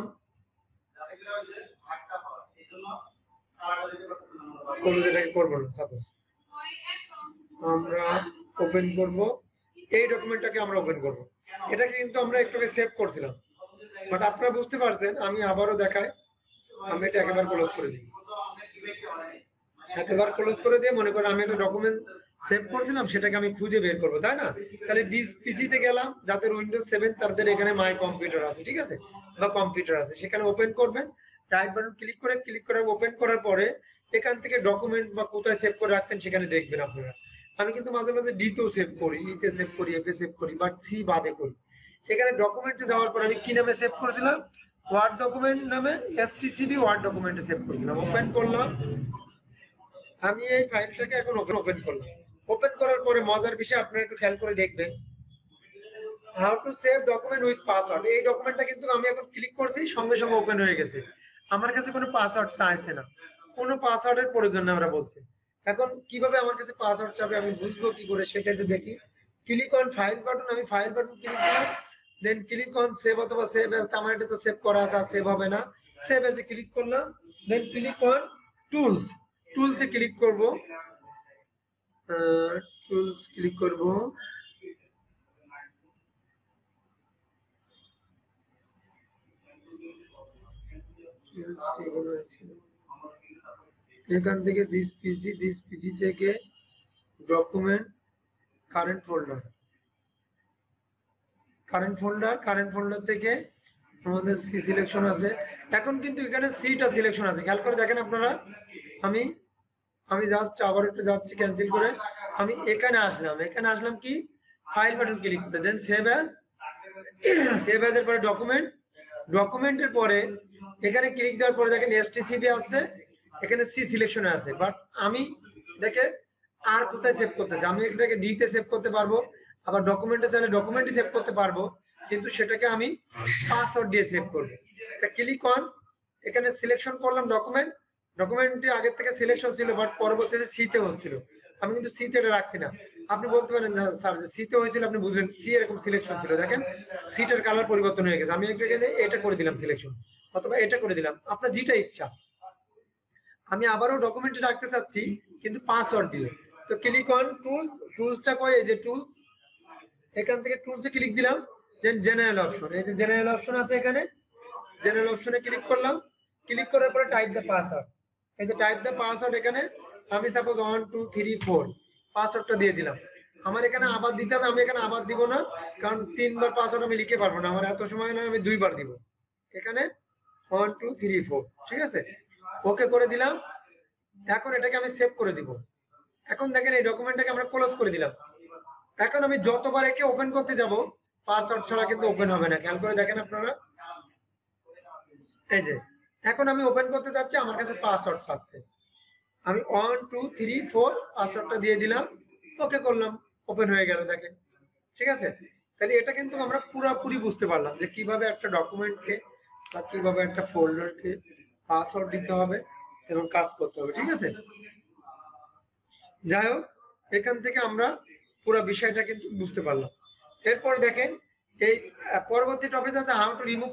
ক্লোজ এটাকে করব না, সাপোজ আমরা ওপেন করব, এই ডকুমেন্টটাকে আমরা ওপেন করব, এটাকে কিন্তু আমরা একটু আগে সেভ করছিলাম, বাট আপনারা বুঝতে পারছেন, আমি আবারও দেখাই, আমি এটা একেবারে ক্লোজ করে দিই, একেবারে ক্লোজ করে দিয়ে মনে করেন আমি একটা ডকুমেন্ট সেভ করছিলাম, সেটাকে আমি খুঁজে বের করবো, তাই না। তাহলে দিস পিসিতে গেলাম, যাদের উইন্ডোজ 7 তাদের এখানে মাই কম্পিউটার আছে, ঠিক আছে, বা কম্পিউটার আছে, সেখানে ওপেন করবেন, রাইট বাটন ক্লিক করে ওপেন করার পরে এখান থেকে ডকুমেন্ট বা কোথায় সেভ করে রাখছেন সেখানে দেখবেন আপনারা। আমি কিন্তু মাঝে মাঝে ডিতেও সেভ করি, ইতে সেভ করি, এফে সেভ করি, বাট সি বাদে করি। এখানে ডকুমেন্টে যাওয়ার পর আমি কি নামে সেভ করেছিলাম, ওয়ার্ড ডকুমেন্ট নামে, এসটিসিবি ওয়ার্ড ডকুমেন্টে সেভ করেছিলাম। ওপেন করলাম, আমি এই ফাইলটাকে এখন ওপেন করলাম। ওপেন করার পরে মজার বিষয় আপনারা একটু খেয়াল করে দেখবেন, how to save document with password, এই ডকুমেন্টটা কিন্তু আমি এখন ক্লিক করছি, সঙ্গে সঙ্গে ওপেন হয়ে গেছে, আমার কাছে কোনো পাসওয়ার্ড চাইছে না, কোনো পাসওয়ার্ডের প্রয়োজন নেই আমরা বলছি। এখন কিভাবে আমার কাছে পাসওয়ার্ড চাবে আমি বুঝবো কি করে সেটা একটু দেখি। ক্লিক অন ফাইল বাটন, আমি ফাইল বাটন ক্লিক দিলাম, দেন ক্লিক অন সেভ অথবা সেভ অ্যাজ, আমার এটা তো সেভ করা আছে, সেভ হবে না, সেভ অ্যাজ এ ক্লিক করলাম, দেন ক্লিক অন টুলস, টুলসে ক্লিক করব, টুলস ক্লিক করব, এখান থেকে দিস পিসি থেকে ডকুমেন্ট কারেন্ট ফোল্ডার থেকে আমাদের সি সিলেকশন আছে। এখন কিন্তু এখানে সিটা সিলেকশন আছে, খেয়াল করে দেখেন আপনারা। আমি জাস্ট আবার একটু যাচ্ছি ক্যান্সেল করে, আমি এখানে আসলাম কি ফাইল বাটন ক্লিক করে, দেন সেভ অ্যাজ এর পরে ডকুমেন্টের পরে এখানে ক্লিক দেওয়ার পরে দেখেন এসটিসিবি আছে, এখানে সি সিলেকশনে আছে, বাট আমি এটাকে আর কোথায় সেভ করতেছি, আমি এটাকে ডি তে সেভ করতে পারবো, আবার ডকুমেন্টে চাইলে ডকুমেন্টে সেভ করতে পারবো, কিন্তু সেটাকে আমি পাসওয়ার্ড দিয়ে সেভ করব। ক্লিক অন, এখানে সিলেকশন করলাম ডকুমেন্টে আগের থেকে সিলেকশন ছিল, বাট পরবর্তীতে সি তে হচ্ছিল, আমি কিন্তু সি তে এটা রাখছি না। আপনি বলতে পারেন স্যার যে সি তে হয়েছিল, আপনি বুঝলেন সি এরকম সিলেকশন ছিল, দেখেন সিটার কালার পরিবর্তন হয়ে গেছে, আমি এখানে এটা করে দিলাম সিলেকশন, অথবা এটা করে দিলাম, আপনার যেটা ইচ্ছা। আমি আবারও ডকুমেন্টে রাখতে চাচ্ছি কিন্তু পাসওয়ার্ড দিয়ে, তো ক্লিক অন টুলসটা কই, এই যে টুলস, এখান থেকে টুলসে ক্লিক দিলাম, দেন জেনারেল অপশন, এই যে জেনারেল অপশন আছে, এখানে জেনারেল অপশনে ক্লিক করলাম, ক্লিক করার পরে টাইপ দ্য পাসওয়ার্ড, এই যে টাইপ দ্য পাসওয়ার্ড, এখানে আমি সাপোজ 1 2 3 4 পাসওয়ার্ডটা দিয়ে দিলাম। আমার এখানে আবার দিতে হবে, আমি এখানে আবার দিব না, কারণ 3 বার পাসওয়ার্ড আমি লিখতে পারবো না, আমার এত সময় না, আমি 2 বার দিব, এখানে 1 2 3 4, ঠিক আছে, ওকে করে দিলাম। এখন এটাকে আমি সেভ করে দিব। এখন দেখেন এই ডকুমেন্টটাকে আমরা ক্লোজ করে দিলাম। এখন আমি যতবার একে ওপেন করতে যাব, পাসওয়ার্ড ছাড়া কিন্তু ওপেন হবে না, খেয়াল করে দেখেন আপনারা। এই যে এখন আমি ওপেন করতে যাচ্ছি, আমার কাছে পাসওয়ার্ড চাচ্ছে, আমি 1 2 3 4 পাসওয়ার্ডটা দিয়ে দিলাম, ওকে করলাম, ওপেন হয়ে গেল, দেখেন, ঠিক আছে। তাহলে এটা কিন্তু আমরা পুরোপুরি বুঝতে পারলাম যে কিভাবে একটা ডকুমেন্টকে বা কিভাবে একটা ফোল্ডারকে পাসওয়ার্ড দিতে হবে এবং কাজ করতে হবে, ঠিক আছে। যাই হোক, এখান থেকে আমরা পুরো বিষয়টা কিন্তু বুঝতে পারলাম। এরপর দেখেন এই পরবর্তী টপিক আছে হাউ টু রিমুভ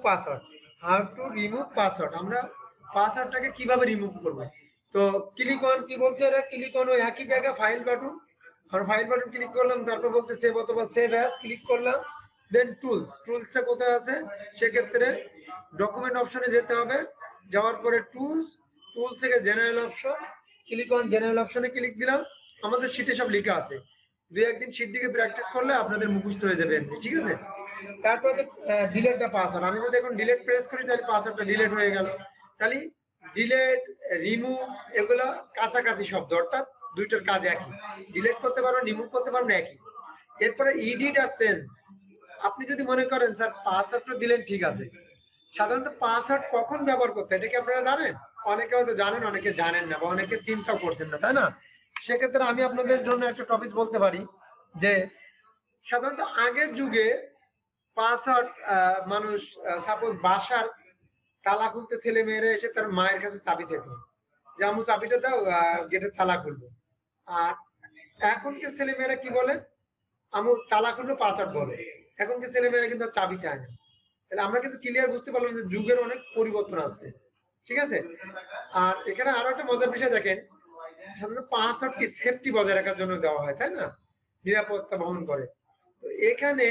পাসওয়ার্ড। আমরা পাসওয়ার্ডটাকে কিভাবে রিমুভ করব। তো ক্লিক অন, কি বলছে এটা, ক্লিক অন ওই একই জায়গায় ফাইল বাটন, আর ফাইল বাটন ক্লিক করলাম, তারপর বলছে সেভ অথবা সেভ অ্যাজ, ক্লিক করলাম, দেন টুলসটা কোথায় আছে, সেক্ষেত্রে ডকুমেন্ট অপশনে যেতে হবে, যাওয়ার পরে টুলস থেকে general option, click on general অপশনে ক্লিক দিলাম, আমাদের শীটে সব লেখা আছে, 2-1 দিন শীট দিকে প্র্যাকটিস করলে আপনাদের মুখস্থ হয়ে যাবে, ঠিক আছে। তারপরে ডিলিট দ্য পাসওয়ার্ড, আমি যদি এখন ডিলিট প্রেস করি তাহলে পাসওয়ার্ডটা ডিলিট হয়ে গেল। তাহলে ডিলিট রিমুভ এগুলো কাছাকাছি শব্দ, অর্থাৎ দুইটার কাজ একই, ডিলিট করতে পারবেন রিমুভ করতে পারবেন একই। এরপরে এডিট আর চেঞ্জ, আপনি যদি মনে করেন স্যার পাসওয়ার্ডটা দিলেন ঠিক আছে, সাধারণত পাসওয়ার্ড কখন ব্যবহার করতে, এটা কি আপনারা জানেন? অনেকে হয়তো জানেন, অনেকে জানেন না, বা অনেকে চিন্তাও করছেন না, তাই না। সেক্ষেত্রে আমি আপনাদের জন্য একটা টপিক বলতে পারি যে সাধারণত আগের যুগে পাসওয়ার্ড মানুষ সাপোজ বাসার তালা খুলতে ছেলে মেয়েরা এসে তার মায়ের কাছে চাবি চেত, যে আমু চাবিটা দাও, গেটের তালা খুলবো। আর এখনকার ছেলে মেয়েরা কি বলে, আমু তালা খুলবো পাসওয়ার্ড বলে, এখনকার ছেলে মেয়েরা কিন্তু চাবি চায় না। তাহলে আমরা কিন্তু ক্লিয়ার বুঝতে পারলাম যে যুগের অনেক পরিবর্তন আছে, ঠিক আছে। আর এখানে আরো একটা মজার বিষয় দেখেন, সাধারণত পাসওয়ার্ড কি সেফটি বজায় রাখার জন্য দেওয়া হয়, তাই না, নিরাপত্তা বহন করে। তো এখানে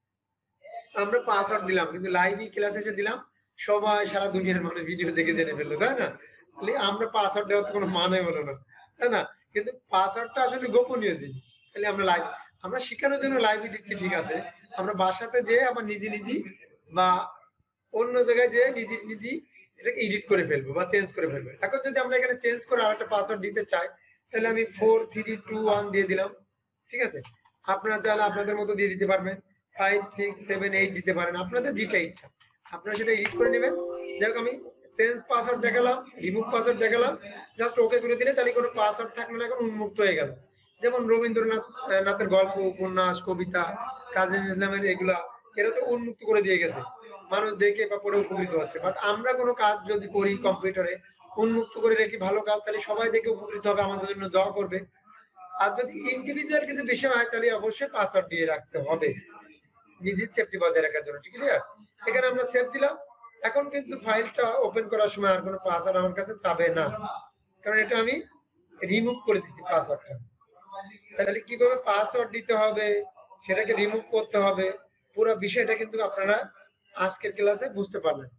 আমরা পাসওয়ার্ড দিলাম, কিন্তু লাইভ ক্লাসে এসে দিলাম, সবাই সারা দুনিয়ার মানুষ ভিডিও দেখে জেনে ফেললো, তাই না। আমরা পাসওয়ার্ড দেওয়ার তো কোনো মানে হলো না, তাই না। কিন্তু পাসওয়ার্ডটা আসলে গোপনীয় জিনিস, তাহলে আমরা শেখানোর জন্য লাইভে দিচ্ছি, ঠিক আছে। আমরা বাসাতে যেয়ে আবার নিজে বা অন্য জায়গায় যেয়ে নিজে এটাকে এডিট করে ফেলবো বা চেঞ্জ করে ফেলবো। এখন যদি আমরা এখানে চেঞ্জ করে আর একটা পাসওয়ার্ড দিতে চাই, তাহলে আমি 4 3 2 1 দিয়ে দিলাম, ঠিক আছে। আপনারা চাইলে আপনাদের মতো দিয়ে দিতে পারবেন, 5 6 7 8 দিতে পারেন, আপনাদের যেটা ইচ্ছা আপনারা সেটা এডিট করে নেবেন। যাই হোক, আমি চেঞ্জ পাসওয়ার্ড দেখালাম, রিমুভ পাসওয়ার্ড দেখালাম, জাস্ট ওকে করে দিলে তাহলে কোনো পাসওয়ার্ড থাকবে না, এখন উন্মুক্ত হয়ে গেল। যেমন রবীন্দ্রনাথের গল্প, উপন্যাস, কবিতা, কাজী নজরুল ইসলামের এগুলা, এরা তো উন্মুক্ত করে দিয়ে গেছে, মানুষ দেখে বা পড়ে উপকৃত হচ্ছে। বাট আমরা কোনো কাজ যদি করি কম্পিউটারে, উন্মুক্ত করে রেখে ভালো কাজ, তাহলে সবাই দেখে উপকৃত হবে, আমাদের জন্য দোয়া করবে। আর যদি ইন্ডিভিজুয়াল কিছু বিষয় হয় তাহলে অবশ্যই পাসওয়ার্ড দিয়ে রাখতে হবে নিজের সেফটি বজায় রাখার জন্য। ঠিক আছে, এখানে আমরা সেভ দিলাম। এখন কিন্তু ফাইলটা ওপেন করার সময় আর কোনো পাসওয়ার্ড আমার কাছে চাবে না, কারণ এটা আমি রিমুভ করে দিচ্ছি পাসওয়ার্ডটা। তাহলে কিভাবে পাসওয়ার্ড দিতে হবে, সেটাকে রিমুভ করতে হবে, পুরো বিষয়টা কিন্তু আপনারা আজকের ক্লাসে বুঝতে পারলেন।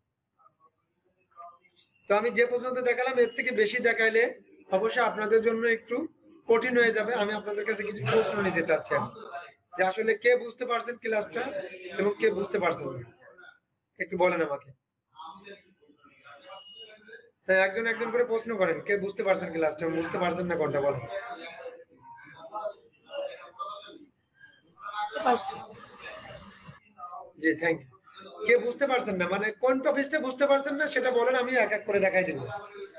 তো আমি যে পর্যন্ত দেখালাম, এর থেকে বেশি দেখাইলে অবশ্যই আপনাদের জন্য একটু কঠিন হয়ে যাবে। আমি আপনাদের কাছে কিছু প্রশ্ন নিতে চাচ্ছি যে আসলে কে বুঝতে পারছেন ক্লাসটা এবং কে বুঝতে পারছেন না, একটু বলেন আমাকে। একজন একজন করে প্রশ্ন করেন, কে বুঝতে পারছেন ক্লাসটা, বুঝতে পারছেন না কোনটা বলেন। জি থ্যাংক ইউ। কে বুঝতে পারছেন না, মানে কোন টপিকটা বুঝতে পারছেন না সেটা বলেন, আমি এক এক করে দেখাই দেব।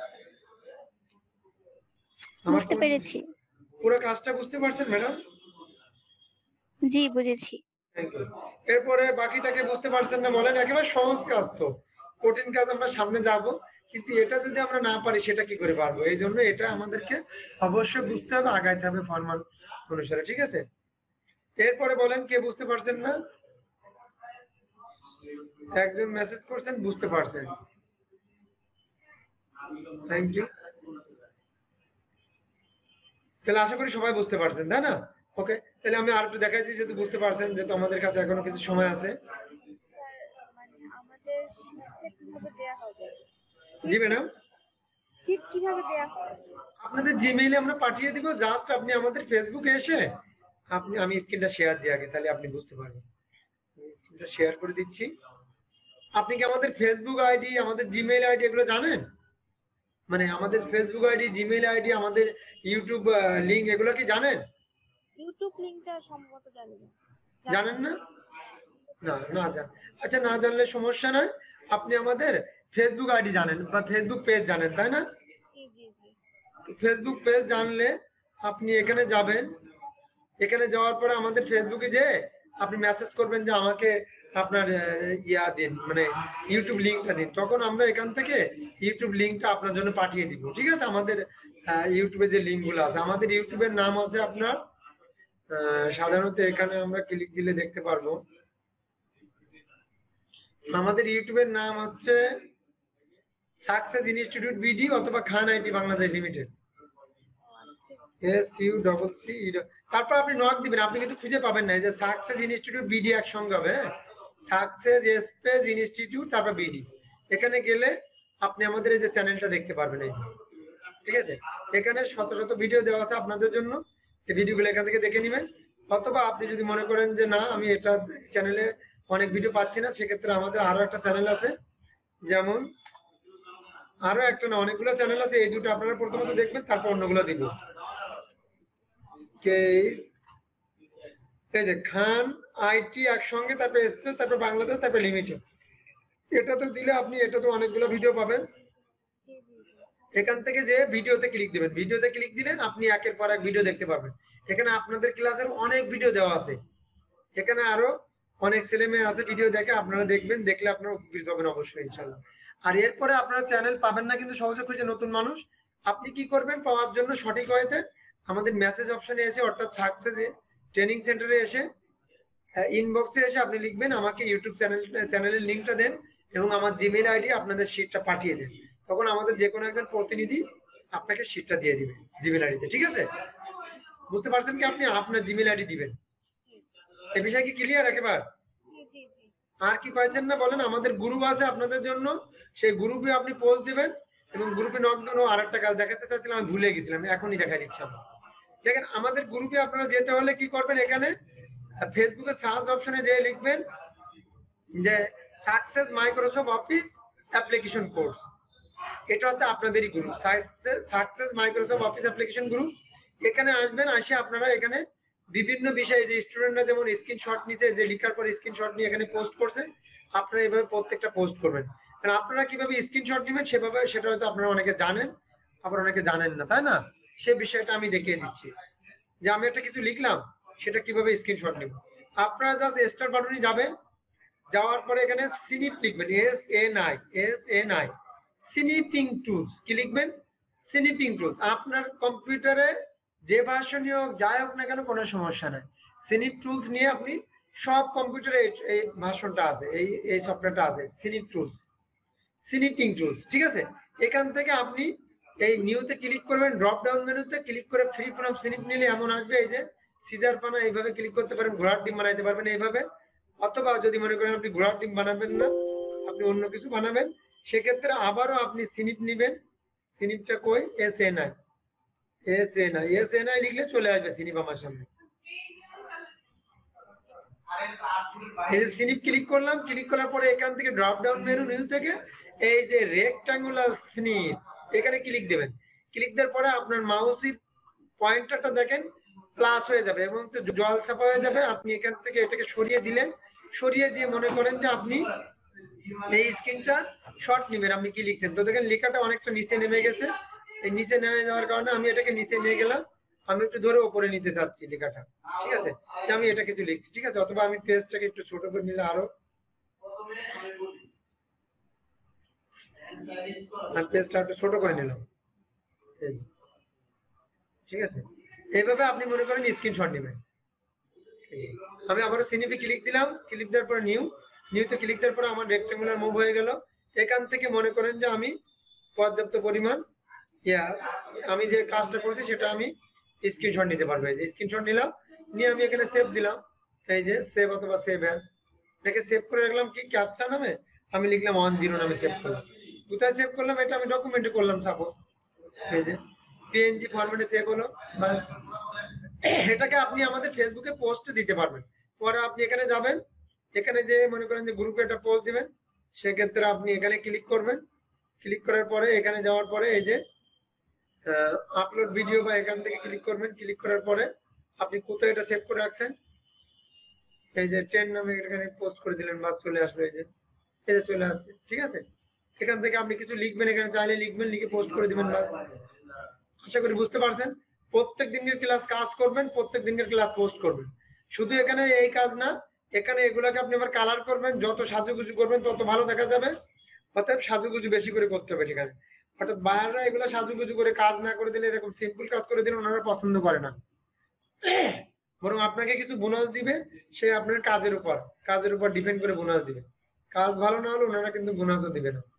বুঝতে পেরেছি। পুরো কাজটা বুঝতে পারছেন ম্যাডাম? জি বুঝেছি। Thank you. এরপরে বাকিটাকে বুঝতে পারছেন না বলেন, একেবারে সহজ কাজ, তো কঠিন কাজ আমরা সামনে যাব, কিন্তু এটা যদি আমরা না পারি সেটা কি করে পারবো? এই জন্য এটা আমাদেরকে অবশ্যই বুঝতে হবে, আগাইতে হবে ফরমাল অনুসারে। ঠিক আছে, এরপরে বলেন কে বুঝতে পারছেন না। একজন মেসেজ করছেন বুঝতে পারছেন, থ্যাংক ইউ। তাহলে আশা করি সবাই বুঝতে পারছেন, তাই না? ওকে, তাহলে আমি আর একটু দেখাচ্ছি, যেহেতু বুঝতে পারছেন, যেহেতু আমাদের কাছে এখনো কিছু সময় আছে। জি ম্যাডাম, কিভাবে দেয়া হয়? আপনাদের জিমেইলে আমরা পাঠিয়ে দিব, জাস্ট আপনি আমাদের ফেসবুকে এসে আমি স্ক্রিনটা শেয়ার দিই আগে, তাহলে আপনি বুঝতে পারবেন। আমি স্ক্রিনটা শেয়ার করে দিচ্ছি। আপনি কি আমাদের ফেসবুক আইডি, আমাদের জিমেইল আইডি এগুলো জানেন? মানে আমাদের ফেসবুক আইডি, জিমেইল আইডি, আমাদের ইউটিউব লিংক এগুলো কি জানেন? ইউটিউব লিংকটা সম্ভবত জানি না। জানেন না? না না জানেন, আচ্ছা না জানলে সমস্যা নাই। আপনি আমাদের ফেসবুক আইডি জানেন বা ফেসবুক পেজ জানেন, তাই না? জি জি জি। ফেসবুক পেজ জানলে আপনি এখানে যাবেন, এখানে যাওয়ার পরে আমাদের ফেসবুকে যে আপনি মেসেজ করবেন যে আমাকে আপনার ইয়া দিন, মানে ইউটিউব লিংকটা দিন, তখন আমরা এখান থেকে ইউটিউব লিংকটা আপনার জন্য পাঠিয়ে দিব। ঠিক আছে, আমাদের ইউটিউবে যে লিংকগুলো আছে, আমাদের ইউটিউবের নাম আছে আপনার সাধারণত এখানে আমরা ক্লিক দিলে দেখতে পারবো, আমাদের ইউটিউবের নাম হচ্ছে সাকসেস ইনস্টিটিউট বিডি অথবা Khan IT Bangladesh limited, SUCC। তারপর আপনি নক দিবেন, আপনি কিন্তু খুঁজে পাবেন না, যে সাকসেস ইনস্টিটিউট বিডি একসঙ্গে হবে, সাকসেস স্পেস ইনস্টিটিউট তারপর বিডি। এখানে গেলে আপনি আমাদের এই যে চ্যানেলটা দেখতে পারবেন, এই যে, ঠিক আছে, এখানে শত শত ভিডিও দেওয়া আছে আপনাদের জন্য, এই ভিডিওগুলো এখান থেকে দেখে নেবেন। অথবা আপনি যদি মনে করেন যে না আমি এটা চ্যানেলে অনেক ভিডিও পাচ্ছি না, সেক্ষেত্রে আমাদের আরো একটা চ্যানেল আছে, যেমন আরো একটা না অনেকগুলো চ্যানেল আছে, এই দুটো আপনারা প্রথমত দেখবেন, তারপর অন্যগুলো দিব। কেস এই যে খান আইটি একসঙ্গে, তারপর স্পেস, তারপর বাংলাদেশ, তারপর লিমিটেড, এটা তো দিলে আপনি এটা তো অনেকগুলো ভিডিও পাবেন। এখান থেকে যে ভিডিওতে ক্লিক দিবেন, ভিডিওতে ক্লিক দিলে আপনি একের পর এক ভিডিও দেখতে পাবেন। এখানে আপনাদের ক্লাসের অনেক ভিডিও দেওয়া আছে, এখানে আরো অনেক ছেলে মেয়ে আছে ভিডিও দেখে, আপনারা দেখবেন, দেখলে আপনারা উপকৃত হবেন অবশ্যই ইনশাআল্লাহ। আর এরপরে আপনারা চ্যানেল পাবেন না কিন্তু সহজে খুঁজে, নতুন মানুষ, আপনি কি করবেন পাওয়ার জন্য সঠিক ওয়েতে আমাদের মেসেজ অপশনে এসে, অর্থাৎ সাকসেস ট্রেনিং সেন্টারে এসে ইনবক্সে এসে আপনি লিখবেন আমাকে ইউটিউব চ্যানেলের লিংকটা দেন এবং আমার জিমেইল আইডি আপনাদের শীটটা পাঠিয়ে দেন, তখন আমাদের যে কোনো একজন প্রতিনিধি আপনাকে শীটটা দিয়ে দিবে জিমেইল আইডিতে। ঠিক আছে, বুঝতে পারছেন কি? আপনি আপনার জিমেইল আইডি দিবেন। এই বিষয় কি ক্লিয়ার একেবারে? আর কি পাইছেন না বলেন? আমাদের গ্রুপ আছে আপনাদের জন্য, সেই গ্রুপে আপনি পোস্ট দিবেন এবং গ্রুপে নক দেন। আর একটা কাজ দেখাতে চাচ্ছিলাম, আমি ভুলে গেছিলাম, এখনই দেখা দিচ্ছি। দেখেন আমাদের গ্রুপে আপনারা যেতে হলে কি করবেন, এখানে ফেসবুকে সার্চ অপশনে যে লিখবেন যে success Microsoft office application course, এটা হচ্ছে আপনাদেরই group, success Microsoft office application group. এখানে আসবেন, আসে আপনারা এখানে বিভিন্ন বিষয়ে যে স্টুডেন্টরা যেমন স্ক্রিনশট নিচে যে লিখার পর স্ক্রিনশট নিয়ে এখানে পোস্ট করছে, আপনারা এইভাবে প্রত্যেকটা পোস্ট করবেন। কারণ আপনারা কিভাবে স্ক্রিনশট নেবেন সেভাবে, সেটা হয়তো আপনারা অনেকে জানেন, আবার অনেকে জানেন না, তাই না? সে বিষয়টা আমি দেখিয়ে দিচ্ছি যে আমি একটা কিছু লিখলাম, সেটা কিভাবে স্ক্রিনশট নেব। আপনারা জাস্ট স্টার বাটনে যাবেন, যাওয়ার পরে এখানে সিনিপ লিখবেন, SNI স্নিপিং টুলস, কি লিখবেন? Snipping tools. আপনার কম্পিউটারে যে ভার্সনই হোক যাই হোক না কেন কোনো সমস্যা নাই, স্নিপ টুলস নিয়ে আপনি সব কম্পিউটারে এই ভার্সনটা আছে, এই সফটওয়্যারটা আছে, স্নিপ টুলস, স্নিপিং টুলস, ঠিক আছে। এখান থেকে আপনি এই নিউতে ক্লিক করবেন, ড্রপ ডাউন মেনুতে ক্লিক করে ফ্রি ফ্রম স্নিপ নিলে এমন আসবে, এই যে সিজার পানা, এইভাবে ক্লিক করতে পারেন, ঘোড়ার ডিম বানাইতে পারবেন এইভাবে। অথবা যদি মনে করেন আপনি ঘোড়ার ডিম বানাবেন না, আপনি অন্য কিছু বানাবেন, সেক্ষেত্রে আবারও আপনি স্নিপ নিবেন। স্নিপটা কই? SNI, SNI লিখলে চলে আসবে স্নিপ আমার সামনে। এই যে স্নিপ ক্লিক করলাম, ক্লিক করার পরে এখান থেকে ড্রপ ডাউন মেনু নিউ থেকে এই যে রেক্টাঙ্গুলার স্নিপ এখানে ক্লিক দেবেন। ক্লিক দেওয়ার পরে আপনার মাউসের পয়েন্টারটা দেখেন প্লাস হয়ে যাবে এবং একটু জল ছাপা হয়ে যাবে। আপনি এখান থেকে এটাকে সরিয়ে দিলেন, সরিয়ে দিয়ে মনে করেন যে আপনি এই স্ক্রিনটা শর্ট নেবেন। আপনি কি লিখছেন? তো দেখেন লেখাটা অনেকটা নিচে নেমে গেছে, এই নিচে নেমে যাওয়ার কারণে আমি এটাকে নিচে নিয়ে গেলাম, আমি একটু ধরে উপরে নিতে চাচ্ছি লেখাটা, ঠিক আছে। আমি এটা কিছু লিখছি, ঠিক আছে। অথবা আমি পেজটাকে একটু ছোট করে নিলে আরো, পেজটা একটু ছোট করে নিলাম, ঠিক আছে। এইভাবে আপনি মনে করেন স্ক্রিনশট নেবেন। আমি আবারও সিনিপে ক্লিক দিলাম, ক্লিক দেওয়ার পর নিউতে ক্লিক দেওয়ার পর আমার রেক্টাঙ্গুলার মুভ হয়ে গেল। এখান থেকে মনে করেন যে আমি পর্যাপ্ত পরিমাণ আমি যে কাজটা করছি সেটা আমি স্ক্রিনশট নিতে পারবো। এই যে স্ক্রিনশট নিলাম, নিয়ে আমি এখানে সেভ দিলাম, এই যে সেভ অথবা সেভ অ্যাজ, এটাকে সেভ করে রাখলাম কি ক্যাপচা নামে, আমি লিখলাম 10 নামে সেভ করলাম। কোথায় সেভ করলাম? এটা আমি ডকুমেন্টে করলাম সাপোজ, এই যে PNG ফরম্যাটে সেভ হলো, বাস। এটাকে আপনি আমাদের ফেসবুকে পোস্টে দিতে পারবেন। পরে আপনি এখানে যাবেন, এখানে যে মনে করেন যে গ্রুপে একটা পোস্ট দিবেন, সেক্ষেত্রে আপনি এখানে ক্লিক করবেন। ক্লিক করার পরে এখানে যাওয়ার পরে এই যে আপলোড ভিডিও বা এখান থেকে ক্লিক করবেন। ক্লিক করার পরে আপনি কোথায় এটা সেভ করে রাখছেন, এই যে 10 নামে এখানে পোস্ট করে দিলেন, বাস চলে আসবে, এই যে চলে আসছে, ঠিক আছে। এখান থেকে আপনি কিছু লিখবেন, এখানে চাইলে লিখবেন, লিখে পোস্ট করে দিবেন, বাস। আশা করি বুঝতে পারছেন। প্রত্যেক দিনের ক্লাস কাজ করবেন, প্রত্যেক দিনের ক্লাস পোস্ট করবেন। শুধু এখানে এই কাজ না, এখানে এগুলাকে আপনি আবার কালার করবেন, যত সাজুগুজু করবেন তত ভালো দেখা যাবে। অতএব সাজুগুজু বেশি করে করতে হবে, ঠিক আছে। অর্থাৎ বায়াররা এগুলো সাজুগুজু করে কাজ না করে দিলে, এরকম সিম্পল কাজ করে দিলে ওনারা পছন্দ করে না, বরং আপনাকে কিছু বোনাস দিবে, সে আপনার কাজের উপর ডিপেন্ড করে বোনাস দিবে। কাজ ভালো না হলে ওনারা কিন্তু বোনাসও দিবে না।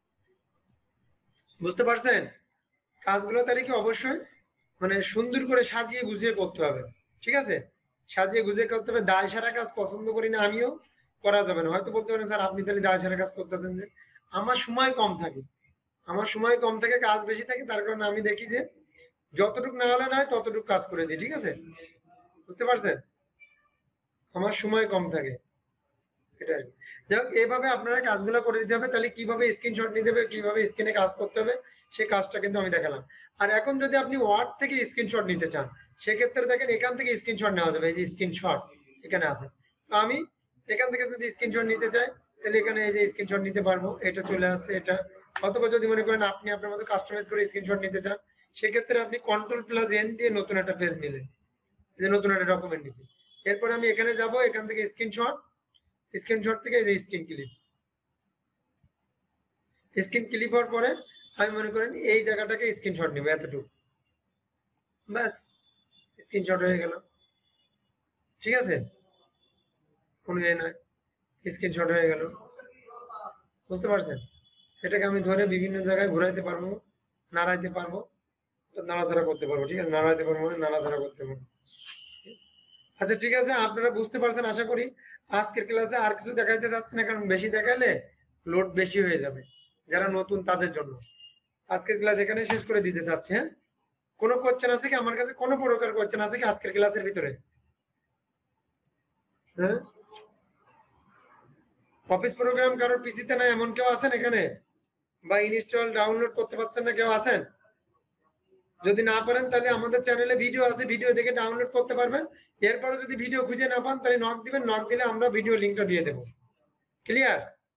বুঝতে পারছেন? কাজগুলো তাহলে কি অবশ্যই মানে সুন্দর করে সাজিয়ে গুছিয়ে করতে হবে, ঠিক আছে। সাজিয়ে গুছিয়ে করতে হবে। দায় সারা কাজ পছন্দ করি না আমিও, করা যাবে না। হয়তো বলতে পারেন স্যার আপনি তাহলে দায় সারা কাজ করতেছেন, যে আমার সময় কম থাকে, কাজ বেশি থাকে, তার কারণে আমি দেখি যে যতটুকু না হলে নয় ততটুকু কাজ করে দিই, ঠিক আছে। বুঝতে পারছেন? আমার সময় কম থাকে, এটাই। যাই হোক, এইভাবে আপনারা কাজগুলো করে দিতে হবে। তাহলে কিভাবে স্ক্রিনশট নিতে হবে, কিভাবে স্ক্রিনে কাজ করতে হবে, সেই কাজটা কিন্তু আমি দেখালাম। আর এখন যদি আপনি ওয়ার্ড থেকে স্ক্রিনশট নিতে চান, সেক্ষেত্রে দেখেন এখান থেকে স্ক্রিনশট নেওয়া যাবে, এই যে স্ক্রিনশট এখানে আছে। তো আমি এখান থেকে যদি স্ক্রিনশট নিতে চাই, তাহলে এখানে এই যে স্ক্রিনশট নিতে পারবো, এটা চলে আসছে এটা। অথবা যদি মনে করেন আপনি আপনার মতো কাস্টমাইজ করে স্ক্রিনশট নিতে চান, সেক্ষেত্রে আপনি Ctrl+N দিয়ে নতুন একটা পেজ নিলেন, যে নতুন একটা ডকুমেন্ট নিচ্ছি। এরপর আমি এখানে যাব, এখান থেকে স্ক্রিনশট থেকে এই যে স্ক্রিন ক্লিপ হওয়ার পরে আমি মনে করেন এই জায়গাটাকে স্ক্রিনশট নিব, এতটুকু, ব্যাস স্ক্রিনশট হয়ে গেল, ঠিক আছে। কোনো নয়, স্ক্রিনশট হয়ে গেল। বুঝতে পারছেন? এটাকে আমি ধরে বিভিন্ন জায়গায় ঘুরাইতে পারবো, নাড়াইতে পারবো, নাড়াচাড়া করতে পারবো, ঠিক আছে। নাড়াইতে পারবো, নাড়াচাড়া করতে পারবো। আচ্ছা, ঠিক আছে, আপনারা বুঝতে পারছেন আশা করি। আজকের ক্লাসে আর কিছু দেখাইতে যাচ্ছি না, কারণ বেশি দেখালে লোড বেশি হয়ে যাবে যারা নতুন তাদের জন্য। আজকের ক্লাস এখানে শেষ করে দিতে চাচ্ছি। হ্যাঁ, কোনো কোশ্চেন আছে কি আমার কাছে? কোনো প্রকার কোশ্চেন আছে কি আজকের ক্লাসের ভিতরে? হ্যাঁ, অফিস প্রোগ্রাম কারোর পিসিতে নাই এমন কেউ আছেন এখানে? বা ইনস্টল ডাউনলোড করতে পারছেন না কেউ আছেন? যদি না পারেন তাহলে আমাদের চ্যানেলে ভিডিও আছে, ভিডিও দেখে ডাউনলোড করতে পারবেন। এরপরে যদি ভিডিও খুঁজে না পান তাহলে নক দিবেন, নক দিলে আমরা ভিডিও লিংকটা দিয়ে দেব। ক্লিয়ার?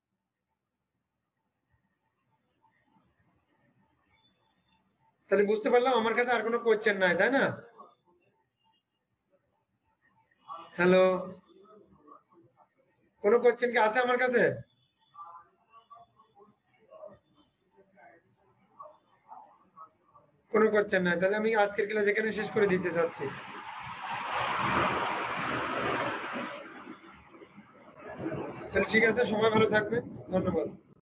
তাহলে বুঝতে পারলাম আমার কাছে আর কোনো কোশ্চেন নাই, তাই না? হ্যালো, কোনো কোশ্চেন কি আছে আমার কাছে? কোনো কোশ্চেন নাই, তাহলে আমি আজকের ক্লাস এখানে শেষ করে দিতে চাচ্ছি। তাহলে ঠিক আছে, সবাই ভালো থাকবেন, ধন্যবাদ।